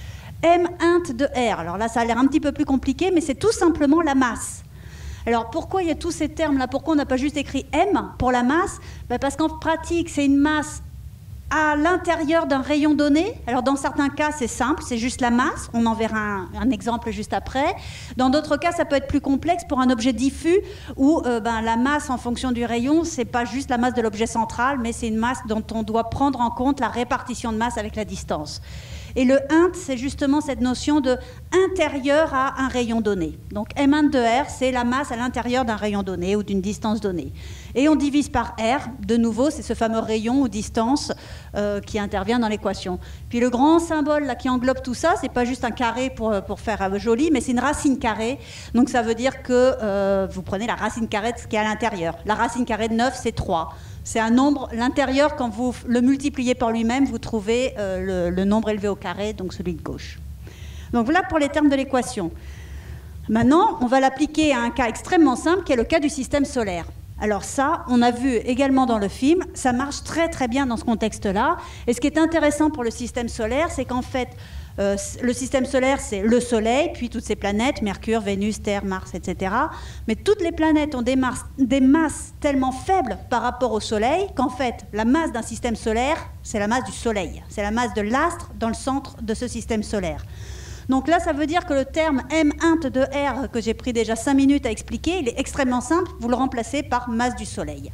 M int de R, alors là, ça a l'air un petit peu plus compliqué, mais c'est tout simplement la masse. Alors, pourquoi il y a tous ces termes-là? Pourquoi on n'a pas juste écrit M pour la masse? Parce qu'en pratique, c'est une masse à l'intérieur d'un rayon donné. Alors dans certains cas c'est simple, c'est juste la masse, on en verra un exemple juste après. Dans d'autres cas ça peut être plus complexe pour un objet diffus où la masse en fonction du rayon, c'est pas juste la masse de l'objet central, mais c'est une masse dont on doit prendre en compte la répartition de masse avec la distance. Et le int, c'est justement cette notion de intérieur à un rayon donné. Donc M int de R, c'est la masse à l'intérieur d'un rayon donné ou d'une distance donnée. Et on divise par R, de nouveau, c'est ce fameux rayon ou distance qui intervient dans l'équation. Puis le grand symbole là, qui englobe tout ça, c'est pas juste un carré pour faire joli, mais c'est une racine carrée. Donc ça veut dire que vous prenez la racine carrée de ce qui est à l'intérieur. La racine carrée de 9, c'est 3. C'est un nombre, l'intérieur, quand vous le multipliez par lui-même, vous trouvez le nombre élevé au carré, donc celui de gauche. Donc voilà pour les termes de l'équation. Maintenant, on va l'appliquer à un cas extrêmement simple, qui est le cas du système solaire. Alors ça, on a vu également dans le film, ça marche très très bien dans ce contexte-là. Et ce qui est intéressant pour le système solaire, c'est qu'en fait, le système solaire, c'est le Soleil, puis toutes ses planètes, Mercure, Vénus, Terre, Mars, etc. Mais toutes les planètes ont des masses tellement faibles par rapport au Soleil qu'en fait, la masse d'un système solaire, c'est la masse du Soleil. C'est la masse de l'astre dans le centre de ce système solaire. Donc là, ça veut dire que le terme M int de R, que j'ai pris déjà 5 minutes à expliquer, il est extrêmement simple, vous le remplacez par masse du Soleil.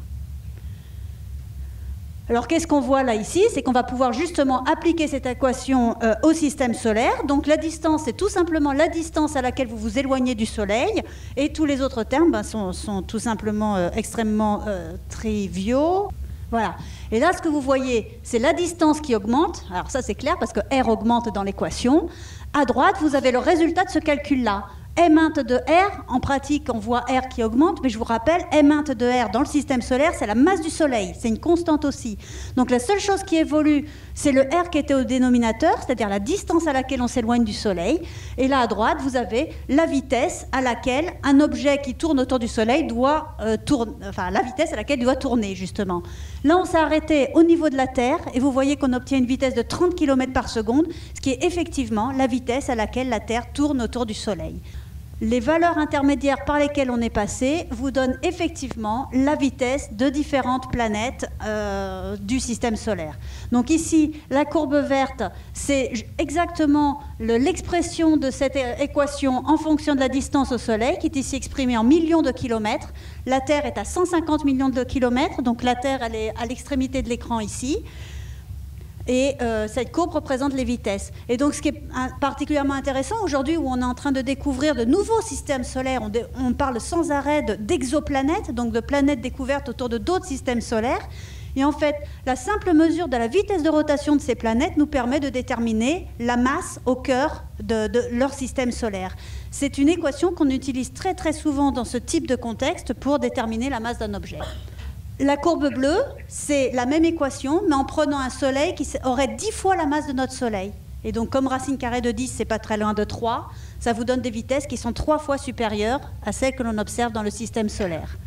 Alors qu'est-ce qu'on voit là ici? C'est qu'on va pouvoir justement appliquer cette équation au système solaire. Donc la distance, c'est tout simplement la distance à laquelle vous vous éloignez du Soleil. Et tous les autres termes sont tout simplement extrêmement triviaux. Voilà. Et là, ce que vous voyez, c'est la distance qui augmente. Alors ça, c'est clair parce que R augmente dans l'équation. À droite, vous avez le résultat de ce calcul-là. M int de R, en pratique, on voit R qui augmente, mais je vous rappelle, M int de R dans le système solaire, c'est la masse du Soleil, c'est une constante aussi. Donc la seule chose qui évolue, c'est le R qui était au dénominateur, c'est-à-dire la distance à laquelle on s'éloigne du Soleil. Et là, à droite, vous avez la vitesse à laquelle un objet qui tourne autour du Soleil doit tourner, enfin la vitesse à laquelle il doit tourner, justement. Là, on s'est arrêté au niveau de la Terre, et vous voyez qu'on obtient une vitesse de 30 km par seconde, ce qui est effectivement la vitesse à laquelle la Terre tourne autour du Soleil. Les valeurs intermédiaires par lesquelles on est passé vous donnent effectivement la vitesse de différentes planètes du système solaire. Donc ici, la courbe verte, c'est exactement l'expression de cette équation en fonction de la distance au Soleil, qui est ici exprimée en millions de kilomètres. La Terre est à 150 millions de kilomètres, donc la Terre, elle est à l'extrémité de l'écran ici. Et cette courbe représente les vitesses. Et donc, ce qui est particulièrement intéressant aujourd'hui, où on est en train de découvrir de nouveaux systèmes solaires, on parle sans arrêt d'exoplanètes, donc de planètes découvertes autour de d'autres systèmes solaires. Et en fait, la simple mesure de la vitesse de rotation de ces planètes nous permet de déterminer la masse au cœur de leur système solaire. C'est une équation qu'on utilise très très souvent dans ce type de contexte pour déterminer la masse d'un objet. La courbe bleue, c'est la même équation, mais en prenant un Soleil qui aurait 10 fois la masse de notre Soleil. Et donc, comme racine carrée de 10, c'est pas très loin de 3, ça vous donne des vitesses qui sont 3 fois supérieures à celles que l'on observe dans le système solaire.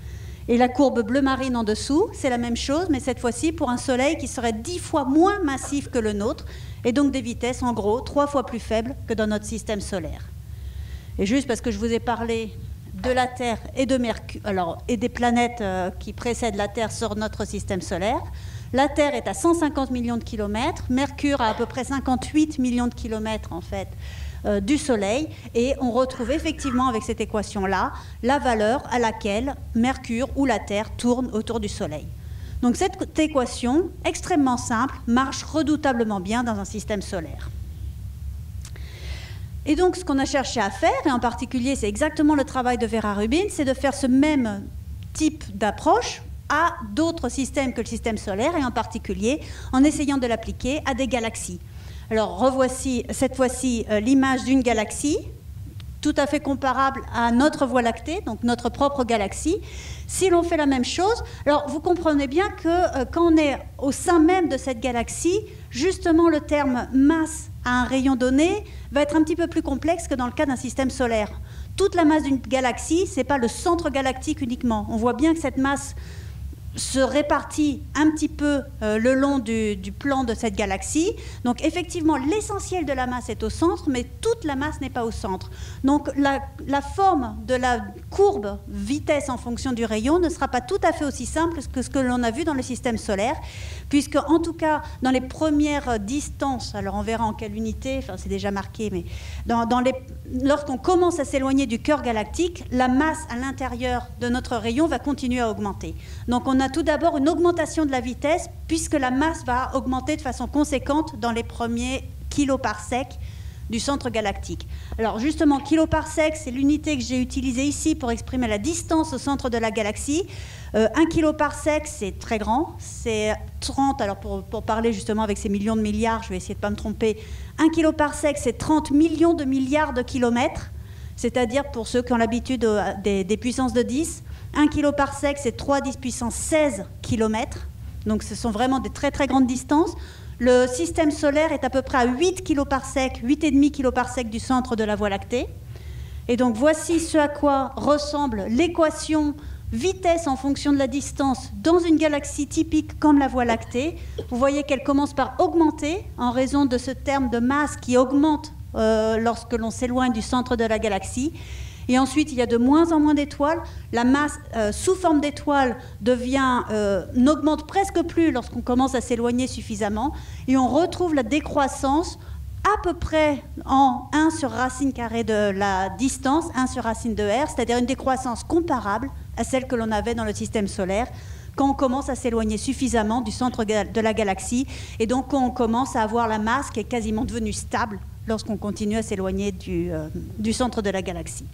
Et la courbe bleu marine en dessous, c'est la même chose, mais cette fois-ci pour un Soleil qui serait 10 fois moins massif que le nôtre, et donc des vitesses en gros 3 fois plus faibles que dans notre système solaire. Et juste parce que je vous ai parlé de la Terre et de Mercure, et des planètes qui précèdent la Terre sur notre système solaire, la Terre est à 150 millions de kilomètres, Mercure a à peu près 58 millions de kilomètres en fait, du Soleil, et on retrouve effectivement avec cette équation-là la valeur à laquelle Mercure ou la Terre tourne autour du Soleil. Donc cette équation, extrêmement simple, marche redoutablement bien dans un système solaire. Et donc ce qu'on a cherché à faire, et en particulier c'est exactement le travail de Vera Rubin, c'est de faire ce même type d'approche à d'autres systèmes que le système solaire, et en particulier en essayant de l'appliquer à des galaxies. Alors revoici cette fois-ci l'image d'une galaxie, tout à fait comparable à notre Voie lactée, donc notre propre galaxie. Si l'on fait la même chose, alors vous comprenez bien que quand on est au sein même de cette galaxie, justement le terme masse à un rayon donné va être un petit peu plus complexe que dans le cas d'un système solaire. Toute la masse d'une galaxie, ce n'est pas le centre galactique uniquement. On voit bien que cette masse se répartit un petit peu le long du plan de cette galaxie. Donc effectivement, l'essentiel de la masse est au centre, mais toute la masse n'est pas au centre. Donc la forme de la courbe vitesse en fonction du rayon ne sera pas tout à fait aussi simple que ce que l'on a vu dans le système solaire, puisque en tout cas, dans les premières distances, alors on verra en quelle unité, enfin c'est déjà marqué, mais lorsqu'on commence à s'éloigner du cœur galactique, la masse à l'intérieur de notre rayon va continuer à augmenter. Donc on a tout d'abord une augmentation de la vitesse, puisque la masse va augmenter de façon conséquente dans les premiers kiloparsecs du centre galactique. Alors justement, kiloparsec, c'est l'unité que j'ai utilisée ici pour exprimer la distance au centre de la galaxie. 1 kiloparsec, c'est très grand, c'est 30, alors pour parler justement avec ces millions de milliards, je vais essayer de ne pas me tromper, 1 kiloparsec, c'est 30 millions de milliards de kilomètres, c'est-à-dire pour ceux qui ont l'habitude des puissances de 10, 1 kiloparsec, c'est 3 10 puissance 16 kilomètres, donc ce sont vraiment des très très grandes distances. Le système solaire est à peu près à 8 kiloparsecs, 8,5 kiloparsecs du centre de la Voie lactée. Et donc voici ce à quoi ressemble l'équation vitesse en fonction de la distance dans une galaxie typique comme la Voie lactée. Vous voyez qu'elle commence par augmenter en raison de ce terme de masse qui augmente lorsque l'on s'éloigne du centre de la galaxie. Et ensuite, il y a de moins en moins d'étoiles. La masse sous forme d'étoiles n'augmente presque plus lorsqu'on commence à s'éloigner suffisamment. Et on retrouve la décroissance à peu près en 1 sur racine carrée de la distance, 1 sur racine de r, c'est-à-dire une décroissance comparable à celle que l'on avait dans le système solaire quand on commence à s'éloigner suffisamment du centre de la galaxie. Et donc, quand on commence à avoir la masse qui est quasiment devenue stable lorsqu'on continue à s'éloigner du centre de la galaxie.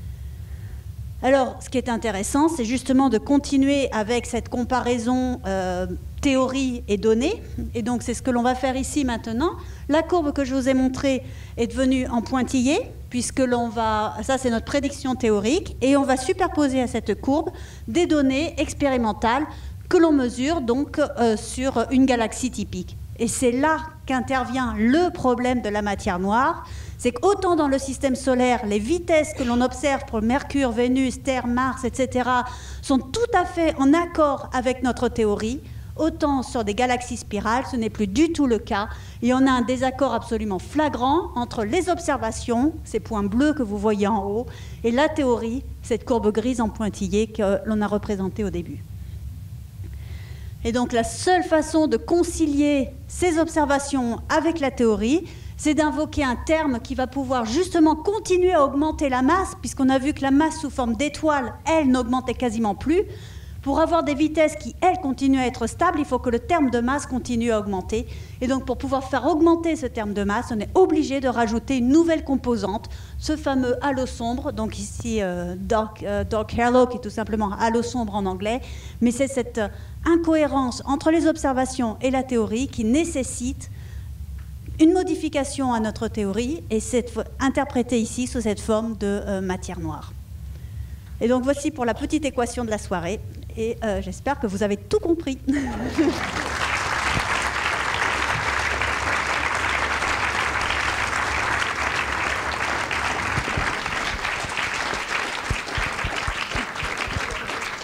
Alors, ce qui est intéressant, c'est justement de continuer avec cette comparaison théorie et données. Et donc, c'est ce que l'on va faire ici maintenant. La courbe que je vous ai montrée est devenue en pointillé, puisque ça c'est notre prédiction théorique, et on va superposer à cette courbe des données expérimentales que l'on mesure donc sur une galaxie typique. Et c'est là qu'intervient le problème de la matière noire. C'est qu'autant dans le système solaire, les vitesses que l'on observe pour Mercure, Vénus, Terre, Mars, etc., sont tout à fait en accord avec notre théorie, autant sur des galaxies spirales, ce n'est plus du tout le cas. Et on a un désaccord absolument flagrant entre les observations, ces points bleus que vous voyez en haut, et la théorie, cette courbe grise en pointillé que l'on a représentée au début. Et donc la seule façon de concilier ces observations avec la théorie, c'est d'invoquer un terme qui va pouvoir justement continuer à augmenter la masse, puisqu'on a vu que la masse sous forme d'étoile, elle, n'augmentait quasiment plus. Pour avoir des vitesses qui, elles, continuent à être stables, il faut que le terme de masse continue à augmenter. Et donc, pour pouvoir faire augmenter ce terme de masse, on est obligé de rajouter une nouvelle composante, ce fameux halo sombre, donc ici dark halo, qui est tout simplement halo sombre en anglais. Mais c'est cette incohérence entre les observations et la théorie qui nécessite une modification à notre théorie, et c'est interprété ici sous cette forme de matière noire. Et donc voici pour la petite équation de la soirée, et j'espère que vous avez tout compris.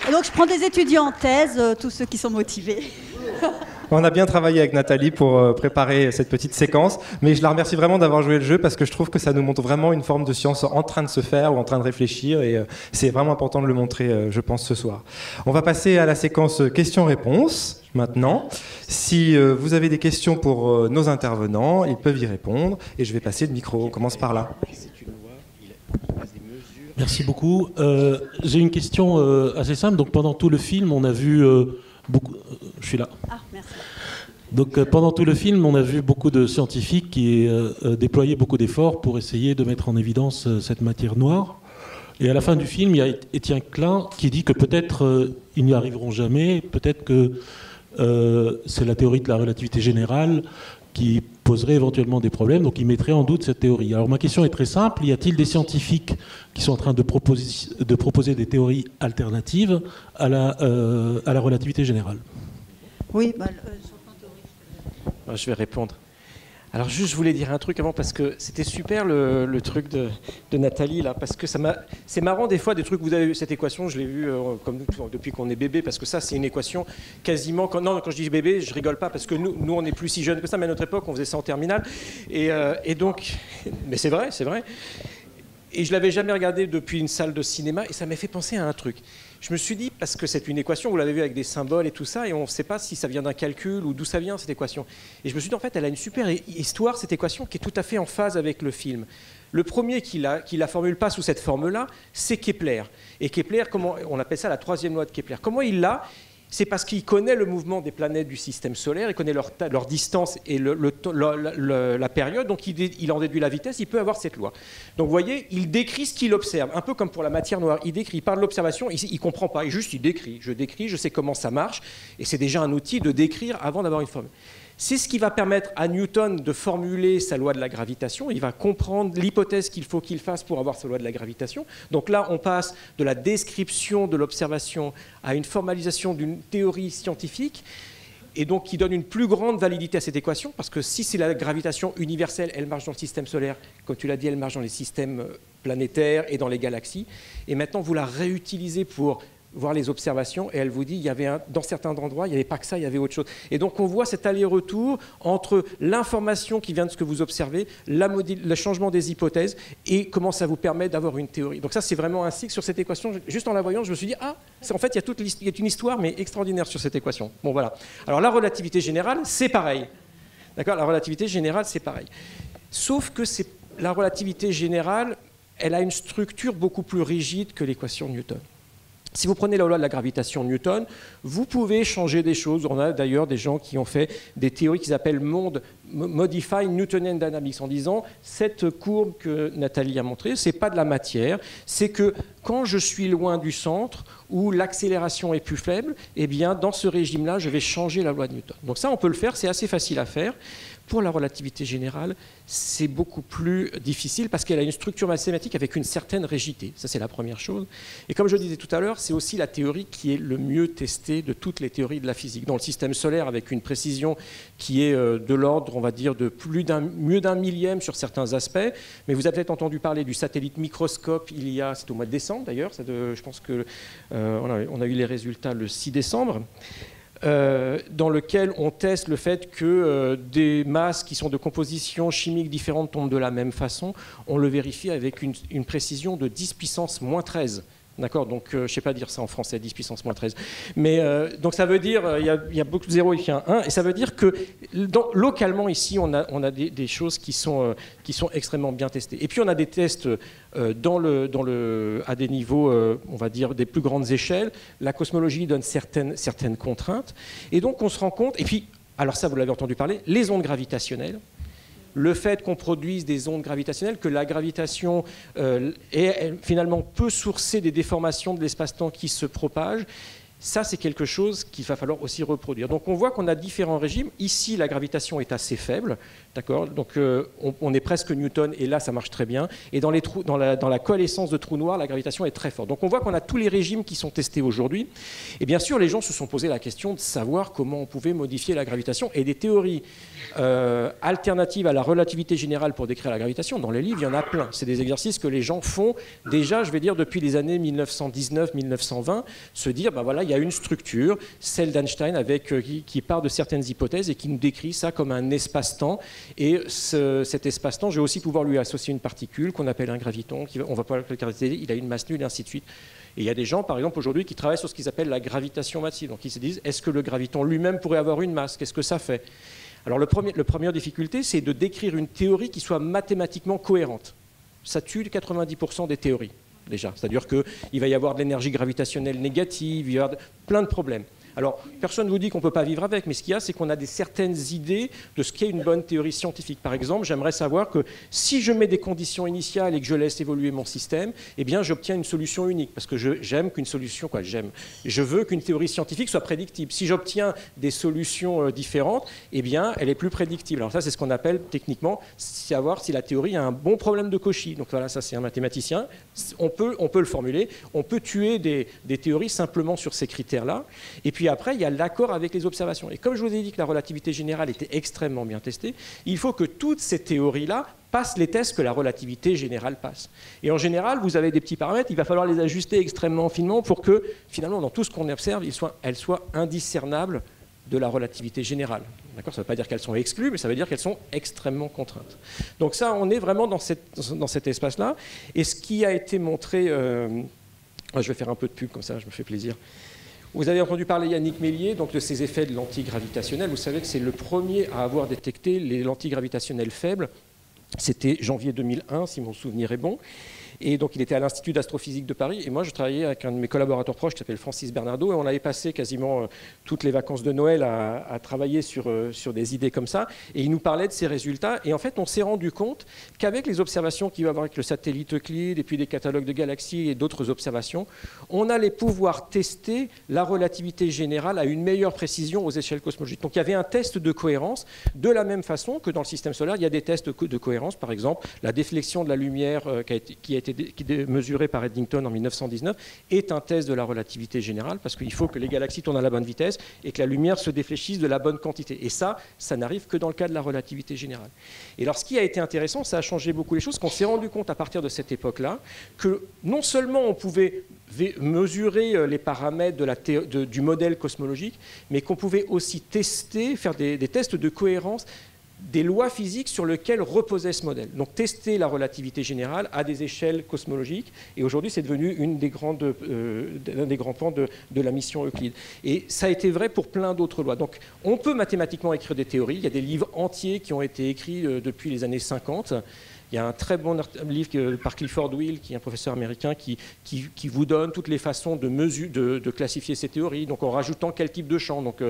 Et donc je prends des étudiants en thèse, tous ceux qui sont motivés. On a bien travaillé avec Nathalie pour préparer cette petite séquence, mais je la remercie vraiment d'avoir joué le jeu parce que je trouve que ça nous montre vraiment une forme de science en train de se faire ou en train de réfléchir et c'est vraiment important de le montrer, je pense, ce soir. On va passer à la séquence questions-réponses maintenant. Si vous avez des questions pour nos intervenants, ils peuvent y répondre et je vais passer le micro. On commence par là. Merci beaucoup. J'ai une question assez simple. Donc pendant tout le film, on a vu beaucoup. Je suis là. Ah, merci. Donc pendant tout le film, on a vu beaucoup de scientifiques qui déployaient beaucoup d'efforts pour essayer de mettre en évidence cette matière noire. Et à la fin du film, il y a Étienne Klein qui dit que peut-être ils n'y arriveront jamais, peut-être que c'est la théorie de la relativité générale qui poserait éventuellement des problèmes, donc il mettrait en doute cette théorie. Alors ma question est très simple, y a-t-il des scientifiques qui sont en train de proposer des théories alternatives à la relativité générale? Oui, je vais répondre. Alors juste, je voulais dire un truc avant, parce que c'était super le truc de Nathalie, là, parce que c'est marrant des fois, des trucs, vous avez vu cette équation, je l'ai vue comme nous, depuis qu'on est bébé, parce que ça, c'est une équation quasiment... quand je dis bébé, je rigole pas, parce que nous on n'est plus si jeunes que ça, mais à notre époque, on faisait ça en terminale, et donc... Mais c'est vrai, c'est vrai. Et je l'avais jamais regardé depuis une salle de cinéma, et ça m'a fait penser à un truc. Je me suis dit, parce que c'est une équation, vous l'avez vu avec des symboles et tout ça, et on ne sait pas si ça vient d'un calcul ou d'où ça vient, cette équation. Et je me suis dit, en fait, elle a une super histoire, cette équation, qui est tout à fait en phase avec le film. Le premier qui la formule pas sous cette forme-là, c'est Kepler. Et Kepler, on appelle ça la troisième loi de Kepler. Comment il l'a? C'est parce qu'il connaît le mouvement des planètes du système solaire, il connaît leur distance et la période, donc il en déduit la vitesse, il peut avoir cette loi. Donc vous voyez, il décrit ce qu'il observe, un peu comme pour la matière noire, il parle de l'observation, il ne comprend pas, il décrit, je sais comment ça marche, et c'est déjà un outil de décrire avant d'avoir une formule. C'est ce qui va permettre à Newton de formuler sa loi de la gravitation. Il va comprendre l'hypothèse qu'il faut qu'il fasse pour avoir sa loi de la gravitation. Donc là, on passe de la description de l'observation à une formalisation d'une théorie scientifique, et donc qui donne une plus grande validité à cette équation, parce que si c'est la gravitation universelle, elle marche dans le système solaire, comme tu l'as dit, elle marche dans les systèmes planétaires et dans les galaxies. Et maintenant, vous la réutilisez pour voir les observations, et elle vous dit, dans certains endroits, il n'y avait pas que ça, il y avait autre chose. Et donc on voit cet aller-retour entre l'information qui vient de ce que vous observez, le changement des hypothèses, et comment ça vous permet d'avoir une théorie. Donc ça, c'est vraiment un cycle sur cette équation. Juste en la voyant, je me suis dit, en fait, il y a une histoire, mais extraordinaire sur cette équation. Bon, voilà. Alors la relativité générale, c'est pareil. D'accord ? La relativité générale, c'est pareil. Sauf que la relativité générale, elle a une structure beaucoup plus rigide que l'équation de Newton. Si vous prenez la loi de la gravitation de Newton, vous pouvez changer des choses. On a d'ailleurs des gens qui ont fait des théories qu'ils appellent Modified Newtonian Dynamics, en disant cette courbe que Nathalie a montrée, ce n'est pas de la matière, c'est que quand je suis loin du centre, où l'accélération est plus faible, eh bien dans ce régime-là, je vais changer la loi de Newton. Donc ça, on peut le faire, c'est assez facile à faire. Pour la relativité générale, c'est beaucoup plus difficile parce qu'elle a une structure mathématique avec une certaine rigidité. Ça, c'est la première chose. Et comme je le disais tout à l'heure, c'est aussi la théorie qui est le mieux testée de toutes les théories de la physique. Dans le système solaire, avec une précision qui est de l'ordre, on va dire, de mieux d'un millième sur certains aspects. Mais vous avez peut-être entendu parler du satellite microscope c'était au mois de décembre d'ailleurs. Je pense qu'on a eu les résultats le 6 décembre. Dans lequel on teste le fait que des masses qui sont de composition chimique différentes tombent de la même façon. On le vérifie avec une précision de 10 puissance moins 13. D'accord, donc je ne sais pas dire ça en français, 10 puissance moins 13. Mais donc ça veut dire, il y a beaucoup de 0 et il y a un 1, et ça veut dire que localement ici, on a des choses qui sont extrêmement bien testées. Et puis on a des tests à des niveaux, on va dire, des plus grandes échelles. La cosmologie donne certaines contraintes. Et donc on se rend compte, et puis, alors ça vous l'avez entendu parler, les ondes gravitationnelles. Le fait qu'on produise des ondes gravitationnelles, que la gravitation finalement peut sourcer des déformations de l'espace-temps qui se propagent, Ça, c'est quelque chose qu'il va falloir aussi reproduire. Donc on voit qu'on a différents régimes. Ici, la gravitation est assez faible, d'accord. Donc on est presque Newton, et là, ça marche très bien. Et dans la coalescence de trous noirs, la gravitation est très forte. Donc on voit qu'on a tous les régimes qui sont testés aujourd'hui. Et bien sûr, les gens se sont posé la question de savoir comment on pouvait modifier la gravitation. Et des théories alternatives à la relativité générale pour décrire la gravitation, dans les livres, il y en a plein. C'est des exercices que les gens font déjà, je vais dire, depuis les années 1919-1920, se dire, ben voilà, il y a une structure, celle d'Einstein, qui part de certaines hypothèses et qui nous décrit ça comme un espace-temps. Et cet espace-temps, je vais aussi pouvoir lui associer une particule qu'on appelle un graviton, on va pouvoir le caractériser, il a une masse nulle, et ainsi de suite. Et il y a des gens, par exemple, aujourd'hui, qui travaillent sur ce qu'ils appellent la gravitation massive. Donc ils se disent, est-ce que le graviton lui-même pourrait avoir une masse? Qu'est-ce que ça fait? Alors la première difficulté, c'est de décrire une théorie qui soit mathématiquement cohérente. Ça tue 90% des théories, déjà. C'est-à-dire qu'il va y avoir de l'énergie gravitationnelle négative, il va y avoir plein de problèmes. Alors, personne ne vous dit qu'on ne peut pas vivre avec, mais ce qu'il y a, c'est qu'on a certaines idées de ce qu'est une bonne théorie scientifique. Par exemple, j'aimerais savoir que si je mets des conditions initiales et que je laisse évoluer mon système, eh bien, j'obtiens une solution unique. Parce que j'aime qu'une solution, je veux qu'une théorie scientifique soit prédictible. Si j'obtiens des solutions différentes, eh bien, elle est plus prédictible. Alors ça, c'est ce qu'on appelle techniquement savoir si la théorie a un bon problème de Cauchy. Donc voilà, ça, c'est un mathématicien. On peut le formuler. On peut tuer des théories simplement sur ces critères-là. Et puis après, il y a l'accord avec les observations. Et comme je vous ai dit que la relativité générale était extrêmement bien testée, il faut que toutes ces théories-là passent les tests que la relativité générale passe. Et en général, vous avez des petits paramètres, il va falloir les ajuster extrêmement finement pour que, finalement, dans tout ce qu'on observe, elles soient indiscernables de la relativité générale. D'accord ? Ça ne veut pas dire qu'elles sont exclues, mais ça veut dire qu'elles sont extrêmement contraintes. Donc ça, on est vraiment dans cet espace-là. Et ce qui a été montré... je vais faire un peu de pub, comme ça, je me fais plaisir. Vous avez entendu parler, Yannick Mélier, donc de ces effets de lentilles gravitationnelles. Vous savez que c'est le premier à avoir détecté les lentilles gravitationnelles faibles. C'était janvier 2001, si mon souvenir est bon. Et donc, il était à l'Institut d'astrophysique de Paris. Et moi, je travaillais avec un de mes collaborateurs proches qui s'appelle Francis Bernardo. Et on avait passé quasiment toutes les vacances de Noël à travailler sur des idées comme ça. Et il nous parlait de ces résultats. Et en fait, on s'est rendu compte qu'avec les observations qu'il va y avoir avec le satellite Euclide et puis des catalogues de galaxies et d'autres observations, on allait pouvoir tester la relativité générale à une meilleure précision aux échelles cosmologiques. Donc, il y avait un test de cohérence de la même façon que dans le système solaire, il y a des tests de cohérence. Par exemple, la déflexion de la lumière qui est mesuré par Eddington en 1919, est un test de la relativité générale, parce qu'il faut que les galaxies tournent à la bonne vitesse et que la lumière se défléchisse de la bonne quantité. Et ça n'arrive que dans le cas de la relativité générale. Et alors, ce qui a été intéressant, ça a changé beaucoup les choses, qu'on s'est rendu compte à partir de cette époque-là, que non seulement on pouvait mesurer les paramètres du modèle cosmologique, mais qu'on pouvait aussi tester, faire des tests de cohérence des lois physiques sur lesquelles reposait ce modèle. Donc tester la relativité générale à des échelles cosmologiques. Et aujourd'hui, c'est devenu un des grands pans de la mission Euclide. Et ça a été vrai pour plein d'autres lois. Donc on peut mathématiquement écrire des théories. Il y a des livres entiers qui ont été écrits depuis les années 50. Il y a un très bon livre par Clifford Weil, qui est un professeur américain, qui vous donne toutes les façons de classifier ces théories, donc en rajoutant quel type de champ. Donc,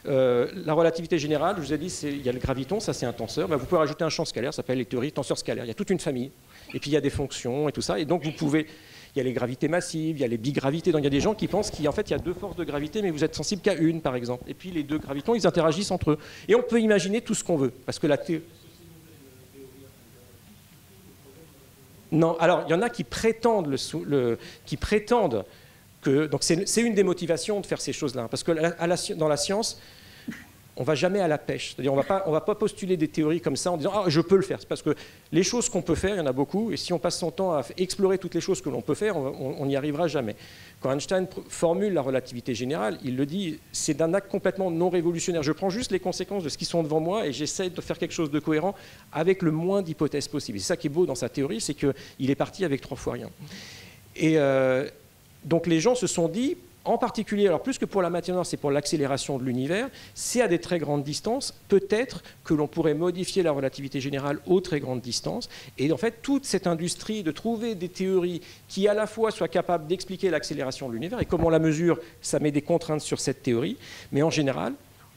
la relativité générale, je vous ai dit, il y a le graviton, ça c'est un tenseur. Ben, vous pouvez rajouter un champ scalaire, ça s'appelle les théories tenseurs scalaires. Il y a toute une famille. Et puis il y a des fonctions et tout ça. Et donc vous pouvez... Il y a les gravités massives, il y a les bigravités. Donc il y a des gens qui pensent qu'en fait il y a deux forces de gravité, mais vous êtes sensible qu'à une, par exemple. Et puis les deux gravitons, ils interagissent entre eux. Et on peut imaginer tout ce qu'on veut, parce que la théorie... Non, alors il y en a qui prétendent que... Donc c'est une des motivations de faire ces choses-là, parce que dans la science, on ne va jamais à la pêche. C'est-à-dire on ne va pas postuler des théories comme ça en disant « Ah, je peux le faire ». C'est parce que les choses qu'on peut faire, il y en a beaucoup, et si on passe son temps à explorer toutes les choses que l'on peut faire, on n'y arrivera jamais. Quand Einstein formule la relativité générale, il le dit, c'est d'un acte complètement non révolutionnaire. Je prends juste les conséquences de ce qui sont devant moi et j'essaie de faire quelque chose de cohérent avec le moins d'hypothèses possibles. C'est ça qui est beau dans sa théorie, c'est qu'il est parti avec 3 fois rien. Et donc les gens se sont dit, en particulier, alors plus que pour la matière noire, c'est pour l'accélération de l'univers, c'est à des très grandes distances, peut-être que l'on pourrait modifier la relativité générale aux très grandes distances. Et en fait, toute cette industrie de trouver des théories qui à la fois soient capables d'expliquer l'accélération de l'univers, et comme on la mesure, ça met des contraintes sur cette théorie, mais en général,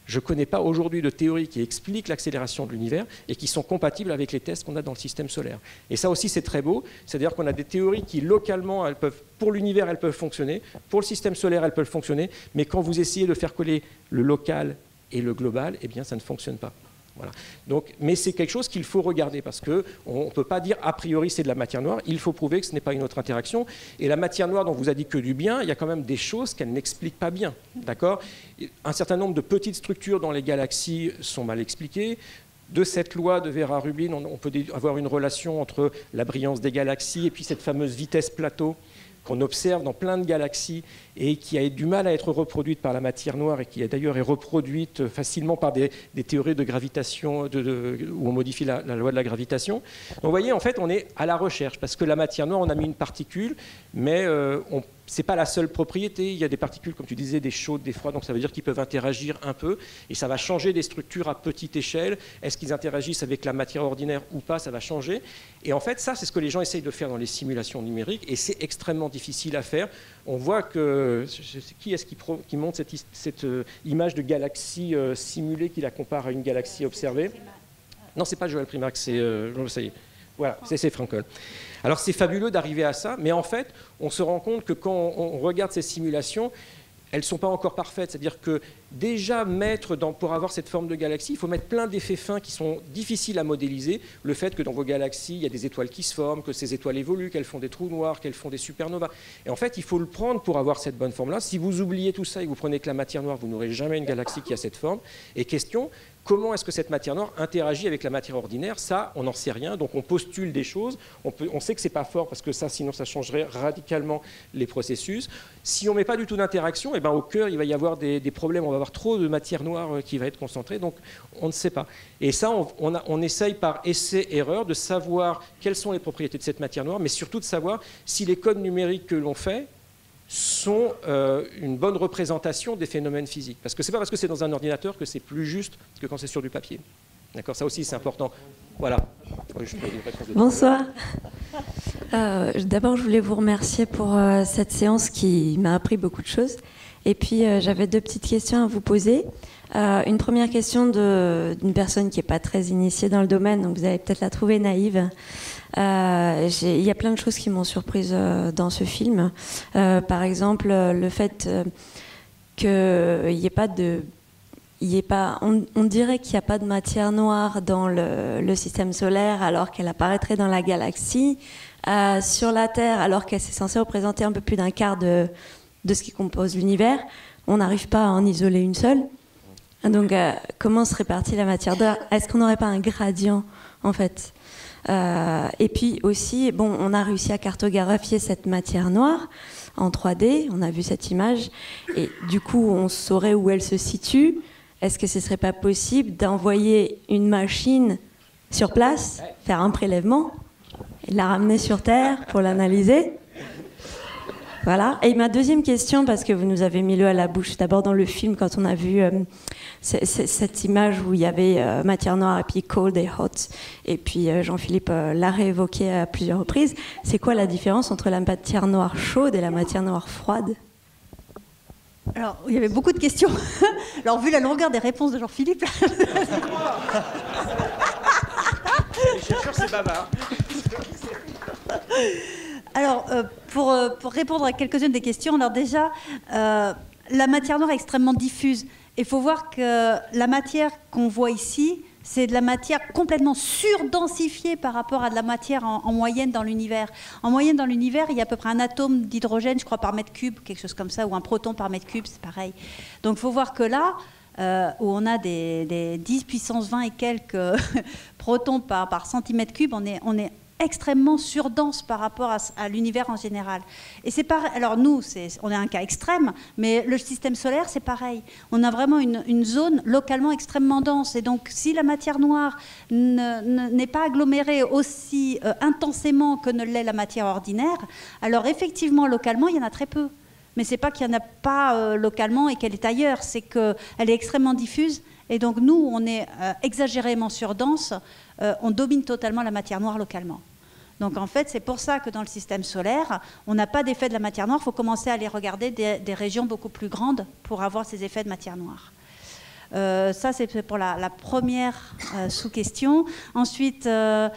Je ne connais pas aujourd'hui de théorie qui explique l'accélération de l'univers et qui sont compatibles avec les tests qu'on a dans le système solaire. Et ça aussi, c'est très beau. C'est-à-dire qu'on a des théories qui, localement, pour l'univers, elles peuvent fonctionner. Pour le système solaire, elles peuvent fonctionner. Mais quand vous essayez de faire coller le local et le global, eh bien, ça ne fonctionne pas. Voilà. Donc, mais c'est quelque chose qu'il faut regarder parce qu'on ne peut pas dire a priori c'est de la matière noire, il faut prouver que ce n'est pas une autre interaction. Et la matière noire dont vous a dit que du bien, il y a quand même des choses qu'elle n'explique pas bien. D'accord ? Un certain nombre de petites structures dans les galaxies sont mal expliquées. De cette loi de Vera-Rubin, on peut avoir une relation entre la brillance des galaxies et puis cette fameuse vitesse plateau qu'on observe dans plein de galaxies et qui a du mal à être reproduite par la matière noire et qui d'ailleurs est reproduite facilement par des théories de gravitation où on modifie la loi de la gravitation. Donc vous voyez, en fait, on est à la recherche parce que la matière noire, on a mis une particule, mais ce n'est pas la seule propriété. Il y a des particules, comme tu disais, des chaudes, des froides, donc ça veut dire qu'ils peuvent interagir un peu et ça va changer des structures à petite échelle. Est-ce qu'ils interagissent avec la matière ordinaire ou pas? Ça va changer. Et en fait, ça, c'est ce que les gens essayent de faire dans les simulations numériques et c'est extrêmement difficile à faire. On voit que... Qui est-ce qui montre cette image de galaxie simulée qui la compare à une galaxie observée? Non, c'est pas Joël Primac, c'est... ça y est. Voilà, c'est Frankel. Alors c'est fabuleux d'arriver à ça, mais en fait, on se rend compte que quand on regarde ces simulations, elles ne sont pas encore parfaites. C'est-à-dire que déjà pour avoir cette forme de galaxie, il faut mettre plein d'effets fins qui sont difficiles à modéliser. Le fait que dans vos galaxies, il y a des étoiles qui se forment, que ces étoiles évoluent, qu'elles font des trous noirs, qu'elles font des supernovas. Et en fait, il faut le prendre pour avoir cette bonne forme-là. Si vous oubliez tout ça et que vous prenez que la matière noire, vous n'aurez jamais une galaxie qui a cette forme. Et question... Comment est-ce que cette matière noire interagit avec la matière ordinaire? Ça, on n'en sait rien, donc on postule des choses. On sait que ce n'est pas fort parce que ça, sinon, ça changerait radicalement les processus. Si on ne met pas du tout d'interaction, eh ben, au cœur, il va y avoir des problèmes. On va avoir trop de matière noire qui va être concentrée, donc on ne sait pas. Et ça, on essaye par essai-erreur de savoir quelles sont les propriétés de cette matière noire, mais surtout de savoir si les codes numériques que l'on fait sont une bonne représentation des phénomènes physiques. Parce que ce n'est pas parce que c'est dans un ordinateur que c'est plus juste que quand c'est sur du papier. D'accord, ça aussi c'est important. Voilà. Bonsoir. D'abord, je voulais vous remercier pour cette séance qui m'a appris beaucoup de choses. Et puis, j'avais deux petites questions à vous poser. Une première question d'une personne qui n'est pas très initiée dans le domaine, donc vous allez peut-être la trouver naïve. Il y a plein de choses qui m'ont surprise dans ce film. Par exemple, le fait qu'il n'y ait pas de... on dirait qu'il n'y a pas de matière noire dans le système solaire alors qu'elle apparaîtrait dans la galaxie. Sur la Terre, alors qu'elle est censée représenter un peu plus d'un quart de ce qui compose l'univers, on n'arrive pas à en isoler une seule. Donc, comment se répartit la matière noire? Est-ce qu'on n'aurait pas un gradient, en fait? Et puis aussi, bon, on a réussi à cartographier cette matière noire en 3D, on a vu cette image, et du coup, on saurait où elle se situe. Est-ce que ce ne serait pas possible d'envoyer une machine sur place, faire un prélèvement, et la ramener sur Terre pour l'analyser? Voilà. Et ma deuxième question, parce que vous nous avez mis l'eau à la bouche, d'abord dans le film, quand on a vu cette image où il y avait matière noire et puis cold et hot, et puis Jean-Philippe l'a réévoqué à plusieurs reprises, c'est quoi la différence entre la matière noire chaude et la matière noire froide? Alors, il y avait beaucoup de questions. Alors, vu la longueur des réponses de Jean-Philippe... Les chercheurs, c'est bavard. Alors, pour répondre à quelques-unes des questions, alors déjà, la matière noire est extrêmement diffuse. Il faut voir que la matière qu'on voit ici, c'est de la matière complètement surdensifiée par rapport à de la matière en moyenne dans l'univers. En moyenne dans l'univers, il y a à peu près un atome d'hydrogène, je crois, par mètre cube, quelque chose comme ça, ou un proton par mètre cube, c'est pareil. Donc il faut voir que là, où on a des 10 puissance 20 et quelques protons par centimètre cube, on est extrêmement surdense par rapport à l'univers en général. Et c'est pareil. Alors nous, on est un cas extrême, mais le système solaire, c'est pareil. On a vraiment une zone localement extrêmement dense. Et donc, si la matière noire n'est pas agglomérée aussi intensément que ne l'est la matière ordinaire, alors effectivement, localement, il y en a très peu. Mais c'est pas qu'il n'y en a pas localement et qu'elle est ailleurs, c'est qu'elle est extrêmement diffuse. Et donc nous, on est exagérément surdense, on domine totalement la matière noire localement. Donc en fait, c'est pour ça que dans le système solaire, on n'a pas d'effet de la matière noire, il faut commencer à aller regarder des régions beaucoup plus grandes pour avoir ces effets de matière noire. Ça, c'est pour la première sous-question. Ensuite,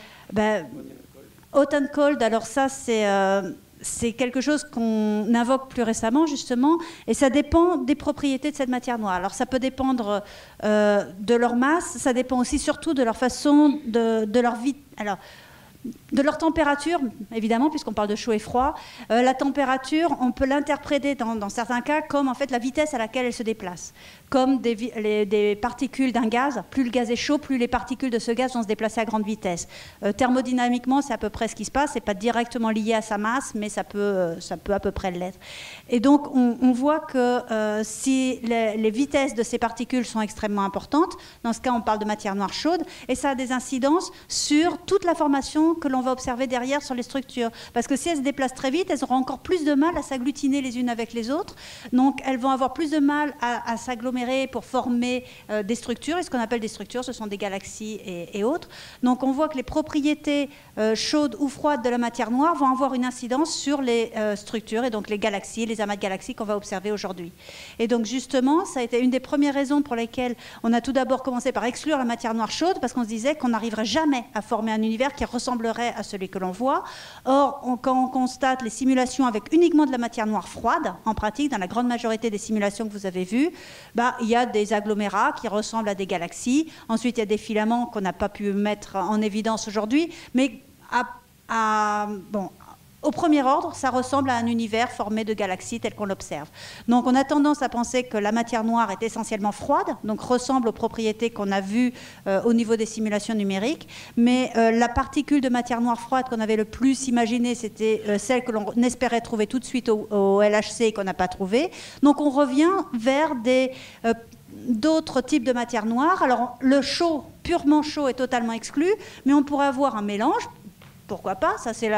hot and cold, alors ça, c'est quelque chose qu'on invoque plus récemment, justement, et ça dépend des propriétés de cette matière noire. Alors, ça peut dépendre de leur masse, ça dépend aussi surtout de leur façon, de leur vie. Alors, de leur température, évidemment, puisqu'on parle de chaud et froid. La température, on peut l'interpréter dans certains cas comme en fait la vitesse à laquelle elle se déplace. Comme des particules d'un gaz, plus le gaz est chaud, plus les particules de ce gaz vont se déplacer à grande vitesse. Thermodynamiquement, c'est à peu près ce qui se passe. Ce n'est pas directement lié à sa masse, mais ça peut à peu près l'être. Et donc, on voit que si les vitesses de ces particules sont extrêmement importantes, dans ce cas, on parle de matière noire chaude, et ça a des incidences sur toute la formation que l'on va observer derrière sur les structures. Parce que si elles se déplacent très vite, elles auront encore plus de mal à s'agglutiner les unes avec les autres. Donc, elles vont avoir plus de mal à s'agglomérer pour former des structures. Et ce qu'on appelle des structures, ce sont des galaxies et autres. Donc, on voit que les propriétés chaudes ou froides de la matière noire vont avoir une incidence sur les structures et donc les galaxies, les amas de galaxies qu'on va observer aujourd'hui. Et donc, justement, ça a été une des premières raisons pour lesquelles on a tout d'abord commencé par exclure la matière noire chaude, parce qu'on se disait qu'on n'arriverait jamais à former un univers qui ressemblerait à celui que l'on voit. Or, quand on constate les simulations avec uniquement de la matière noire froide, en pratique, dans la grande majorité des simulations que vous avez vues, il y a des agglomérats qui ressemblent à des galaxies. Ensuite, il y a des filaments qu'on n'a pas pu mettre en évidence aujourd'hui, mais au premier ordre, ça ressemble à un univers formé de galaxies tel qu'on l'observe. Donc on a tendance à penser que la matière noire est essentiellement froide, donc ressemble aux propriétés qu'on a vues au niveau des simulations numériques, mais la particule de matière noire froide qu'on avait le plus imaginée, c'était celle que l'on espérait trouver tout de suite au LHC et qu'on n'a pas trouvée. Donc on revient vers d'autres types de matière noire. Alors le chaud, purement chaud, est totalement exclu, mais on pourrait avoir un mélange. Pourquoi pas? Ça, c'est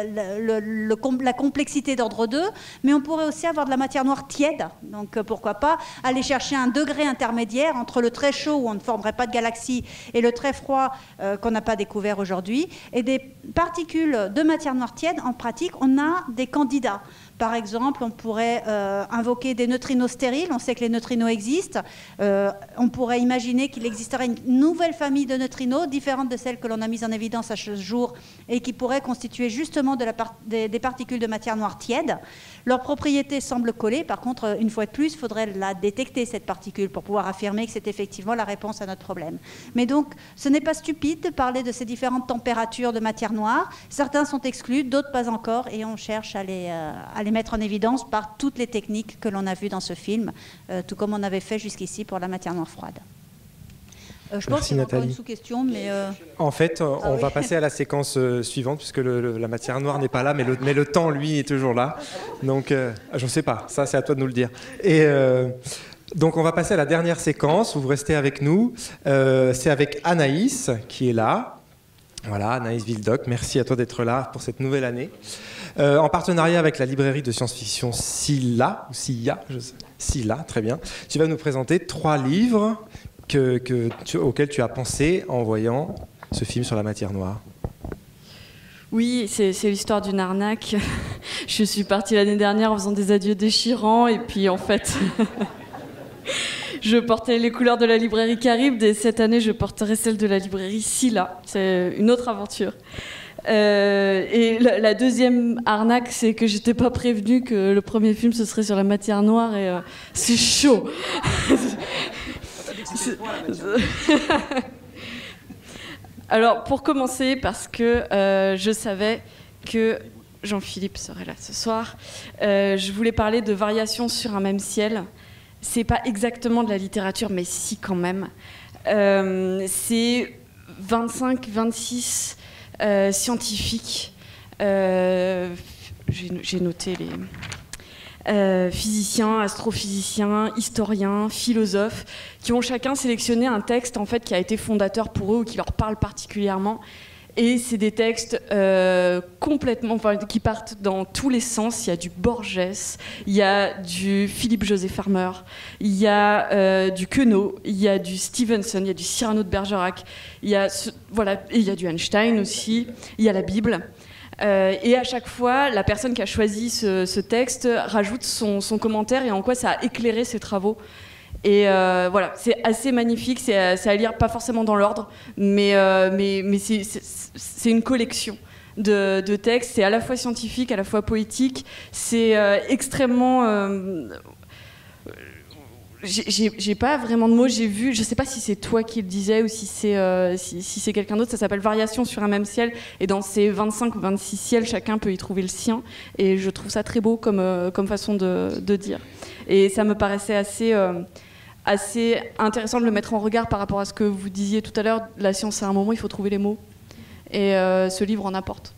la complexité d'ordre 2. Mais on pourrait aussi avoir de la matière noire tiède. Donc, pourquoi pas aller chercher un degré intermédiaire entre le très chaud, où on ne formerait pas de galaxies, et le très froid, qu'on n'a pas découvert aujourd'hui. Et des particules de matière noire tiède, en pratique, on a des candidats. Par exemple, on pourrait invoquer des neutrinos stériles. On sait que les neutrinos existent. On pourrait imaginer qu'il existerait une nouvelle famille de neutrinos, différente de celle que l'on a mise en évidence à ce jour, et qui pourrait constituer justement des particules de matière noire tiède. Leurs propriétés semblent coller. Par contre, une fois de plus, il faudrait la détecter, cette particule, pour pouvoir affirmer que c'est effectivement la réponse à notre problème. Mais donc, ce n'est pas stupide de parler de ces différentes températures de matière noire. Certains sont exclus, d'autres pas encore, et on cherche à les mettre en évidence par toutes les techniques que l'on a vues dans ce film, tout comme on avait fait jusqu'ici pour la matière noire froide. Je pense qu'il y a encore une sous-question, mais... En fait, on va passer à la séquence suivante, puisque la matière noire n'est pas là, mais le temps, lui, est toujours là. Donc, je ne sais pas, ça, c'est à toi de nous le dire. Et donc, on va passer à la dernière séquence, vous restez avec nous. C'est avec Anaïs, qui est là. Voilà, Anaïs Vildoc, merci à toi d'être là pour cette nouvelle année. En partenariat avec la librairie de science-fiction Scylla, très bien. Tu vas nous présenter 3 livres auxquels tu as pensé en voyant ce film sur la matière noire. Oui, c'est l'histoire d'une arnaque. Je suis partie l'année dernière en faisant des adieux déchirants et puis en fait... Je portais les couleurs de la librairie Carib et cette année je porterai celle de la librairie Scylla. C'est une autre aventure. Et la deuxième arnaque, c'est que j'étais pas prévenue que le premier film ce serait sur la matière noire et c'est chaud. Alors pour commencer, parce que je savais que Jean-Philippe serait là ce soir, je voulais parler de Variations sur un même ciel. C'est pas exactement de la littérature, mais si quand même. C'est 25-26 scientifiques. J'ai noté les physiciens, astrophysiciens, historiens, philosophes, qui ont chacun sélectionné un texte en fait qui a été fondateur pour eux ou qui leur parle particulièrement. Et c'est des textes qui partent dans tous les sens. Il y a du Borges, il y a du Philippe José Farmer, il y a du Queneau, il y a du Stevenson, il y a du Cyrano de Bergerac, il y a du Einstein aussi, il y a la Bible. Et à chaque fois, la personne qui a choisi ce texte rajoute son commentaire et en quoi ça a éclairé ses travaux. Et voilà, c'est assez magnifique, c'est à lire pas forcément dans l'ordre, mais c'est une collection de textes, c'est à la fois scientifique, à la fois poétique, c'est extrêmement... j'ai pas vraiment de mots, j'ai vu, je sais pas si c'est toi qui le disais ou si c'est quelqu'un d'autre, ça s'appelle Variations sur un même ciel, et dans ces 25 ou 26 ciels, chacun peut y trouver le sien, et je trouve ça très beau comme façon de dire. Et ça me paraissait assez intéressant de le mettre en regard par rapport à ce que vous disiez tout à l'heure, la science à un moment, il faut trouver les mots, et ce livre en apporte.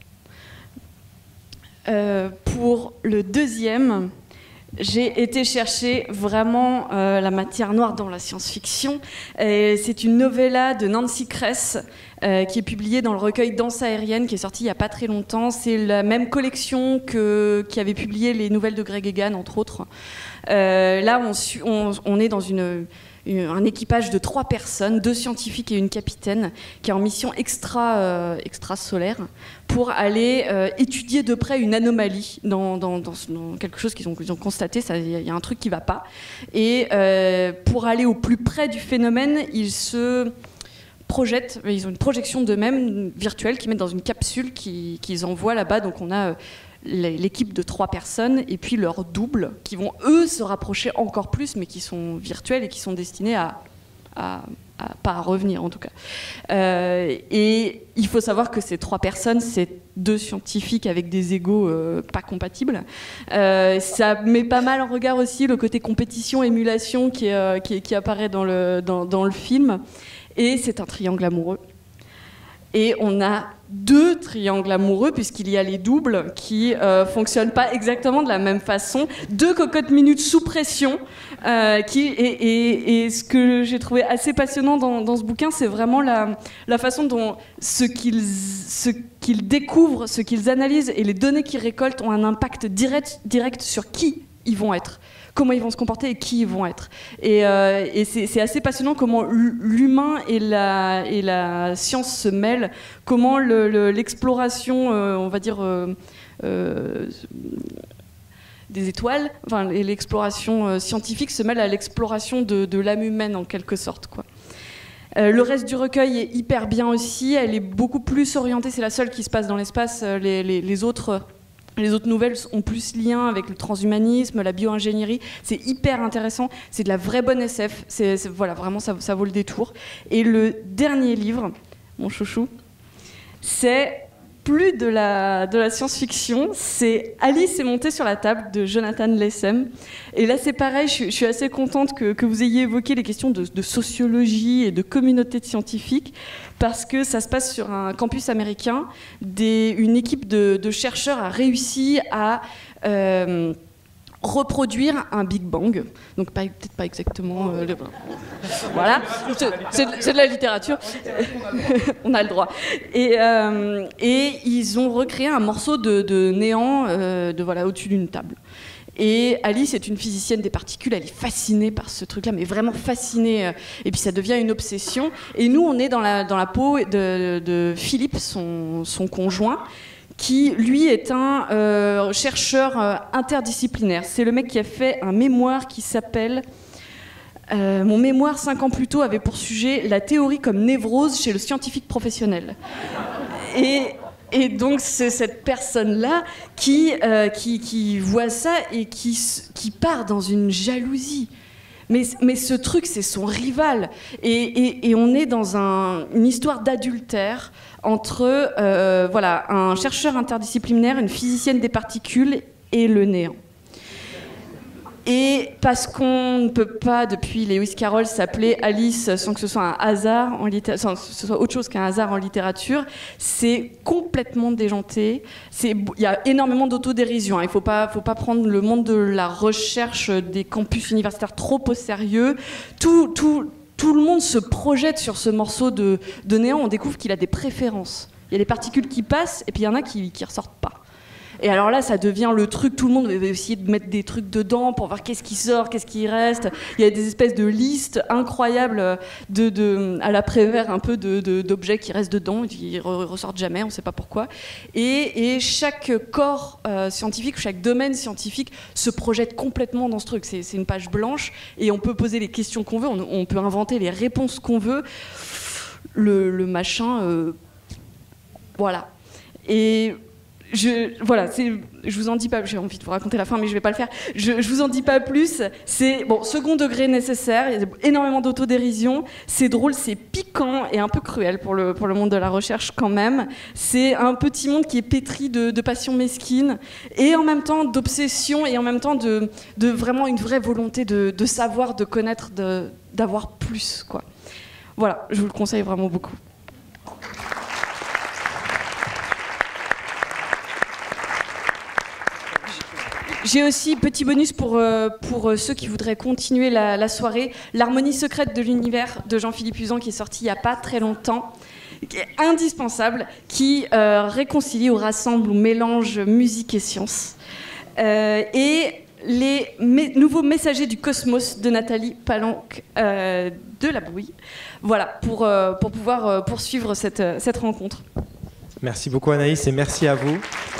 Pour le deuxième, j'ai été chercher vraiment la matière noire dans la science-fiction. C'est une novella de Nancy Kress qui est publiée dans le recueil Danse aérienne, qui est sorti il n'y a pas très longtemps. C'est la même collection qui avait publié les nouvelles de Greg Egan, entre autres. Là, on est dans un équipage de 3 personnes, 2 scientifiques et une capitaine, qui est en mission extrasolaire pour aller étudier de près une anomalie dans quelque chose qu'ils ont constaté. Il y a un truc qui ne va pas. Et pour aller au plus près du phénomène, ils se projettent, ils ont une projection d'eux-mêmes virtuelle qu'ils mettent dans une capsule qu'ils envoient là-bas. Donc on a l'équipe de 3 personnes et puis leurs doubles qui vont eux se rapprocher encore plus, mais qui sont virtuels et qui sont destinés pas à revenir en tout cas. Et il faut savoir que ces 3 personnes, c'est 2 scientifiques avec des égos pas compatibles. Ça met pas mal en regard aussi le côté compétition, émulation qui apparaît dans le film. Et c'est un triangle amoureux. Et on a 2 triangles amoureux, puisqu'il y a les doubles qui fonctionnent pas exactement de la même façon. 2 cocottes minutes sous pression. Et ce que j'ai trouvé assez passionnant dans ce bouquin, c'est vraiment la façon dont ce qu'ils découvrent, ce qu'ils analysent et les données qu'ils récoltent ont un impact direct sur qui ils vont être, comment ils vont se comporter et qui ils vont être. Et c'est assez passionnant comment l'humain et la science se mêlent, comment l'exploration, on va dire, des étoiles, enfin, et l'exploration scientifique se mêle à l'exploration de l'âme humaine en quelque sorte, quoi. Le reste du recueil est hyper bien aussi, elle est beaucoup plus orientée, c'est la seule qui se passe dans l'espace, les autres nouvelles ont plus lien avec le transhumanisme, la bio-ingénierie. C'est hyper intéressant. C'est de la vraie bonne SF. Voilà, vraiment, ça vaut le détour. Et le dernier livre, mon chouchou, c'est plus de la science-fiction. C'est Alice est montée sur la table de Jonathan Lessem. Et là, c'est pareil. Je suis assez contente que vous ayez évoqué les questions de sociologie et de communauté de scientifiques, parce que ça se passe sur un campus américain. Une équipe de chercheurs a réussi à reproduire un Big Bang. Donc peut-être pas exactement... voilà, c'est de la littérature. On a le droit. Et ils ont recréé un morceau de néant voilà, au-dessus d'une table. Et Alice est une physicienne des particules, elle est fascinée par ce truc-là, mais vraiment fascinée. Et puis ça devient une obsession. Et nous, on est dans la peau de Philippe, son conjoint, qui, lui, est un chercheur interdisciplinaire. C'est le mec qui a fait un mémoire qui s'appelle... mon mémoire, 5 ans plus tôt, avait pour sujet la théorie comme névrose chez le scientifique professionnel. Et donc c'est cette personne-là qui voit ça et qui part dans une jalousie. Mais ce truc, c'est son rival. Et on est dans une histoire d'adultère entre voilà, un chercheur interdisciplinaire, une physicienne des particules et le néant. Et parce qu'on ne peut pas, depuis Lewis Carroll, s'appeler Alice sans que ce soit un hasard sans que ce soit autre chose qu'un hasard en littérature, c'est complètement déjanté. Il y a énormément d'autodérision. Il ne faut pas prendre le monde de la recherche des campus universitaires trop au sérieux. Tout le monde se projette sur ce morceau de néant. On découvre qu'il a des préférences. Il y a des particules qui passent et puis il y en a qui ne ressortent pas. Et alors là, ça devient le truc, tout le monde va essayer de mettre des trucs dedans pour voir qu'est-ce qui sort, qu'est-ce qui reste. Il y a des espèces de listes incroyables à la Prévert, un peu d'objets qui restent dedans, qui ressortent jamais, on ne sait pas pourquoi. Et chaque corps scientifique, chaque domaine scientifique se projette complètement dans ce truc. C'est une page blanche et on peut poser les questions qu'on veut, on peut inventer les réponses qu'on veut. Le machin, voilà. Et je vous en dis pas, j'ai envie de vous raconter la fin, mais je vais pas le faire. Je vous en dis pas plus. C'est second degré nécessaire. Il y a énormément d'autodérision. C'est drôle, c'est piquant et un peu cruel pour le monde de la recherche quand même. C'est un petit monde qui est pétri de passion mesquine et en même temps d'obsession et en même temps de vraiment une vraie volonté de savoir, de connaître, d'avoir plus, quoi. Voilà, je vous le conseille vraiment beaucoup. J'ai aussi, petit bonus pour ceux qui voudraient continuer la soirée, L'harmonie secrète de l'univers de Jean-Philippe Uzan, qui est sorti il n'y a pas très longtemps, qui est indispensable, qui réconcilie ou rassemble ou mélange musique et science. Et les nouveaux messagers du cosmos de Nathalie Palanque de La Bouille. Voilà, pour pouvoir poursuivre cette rencontre. Merci beaucoup Anaïs et merci à vous.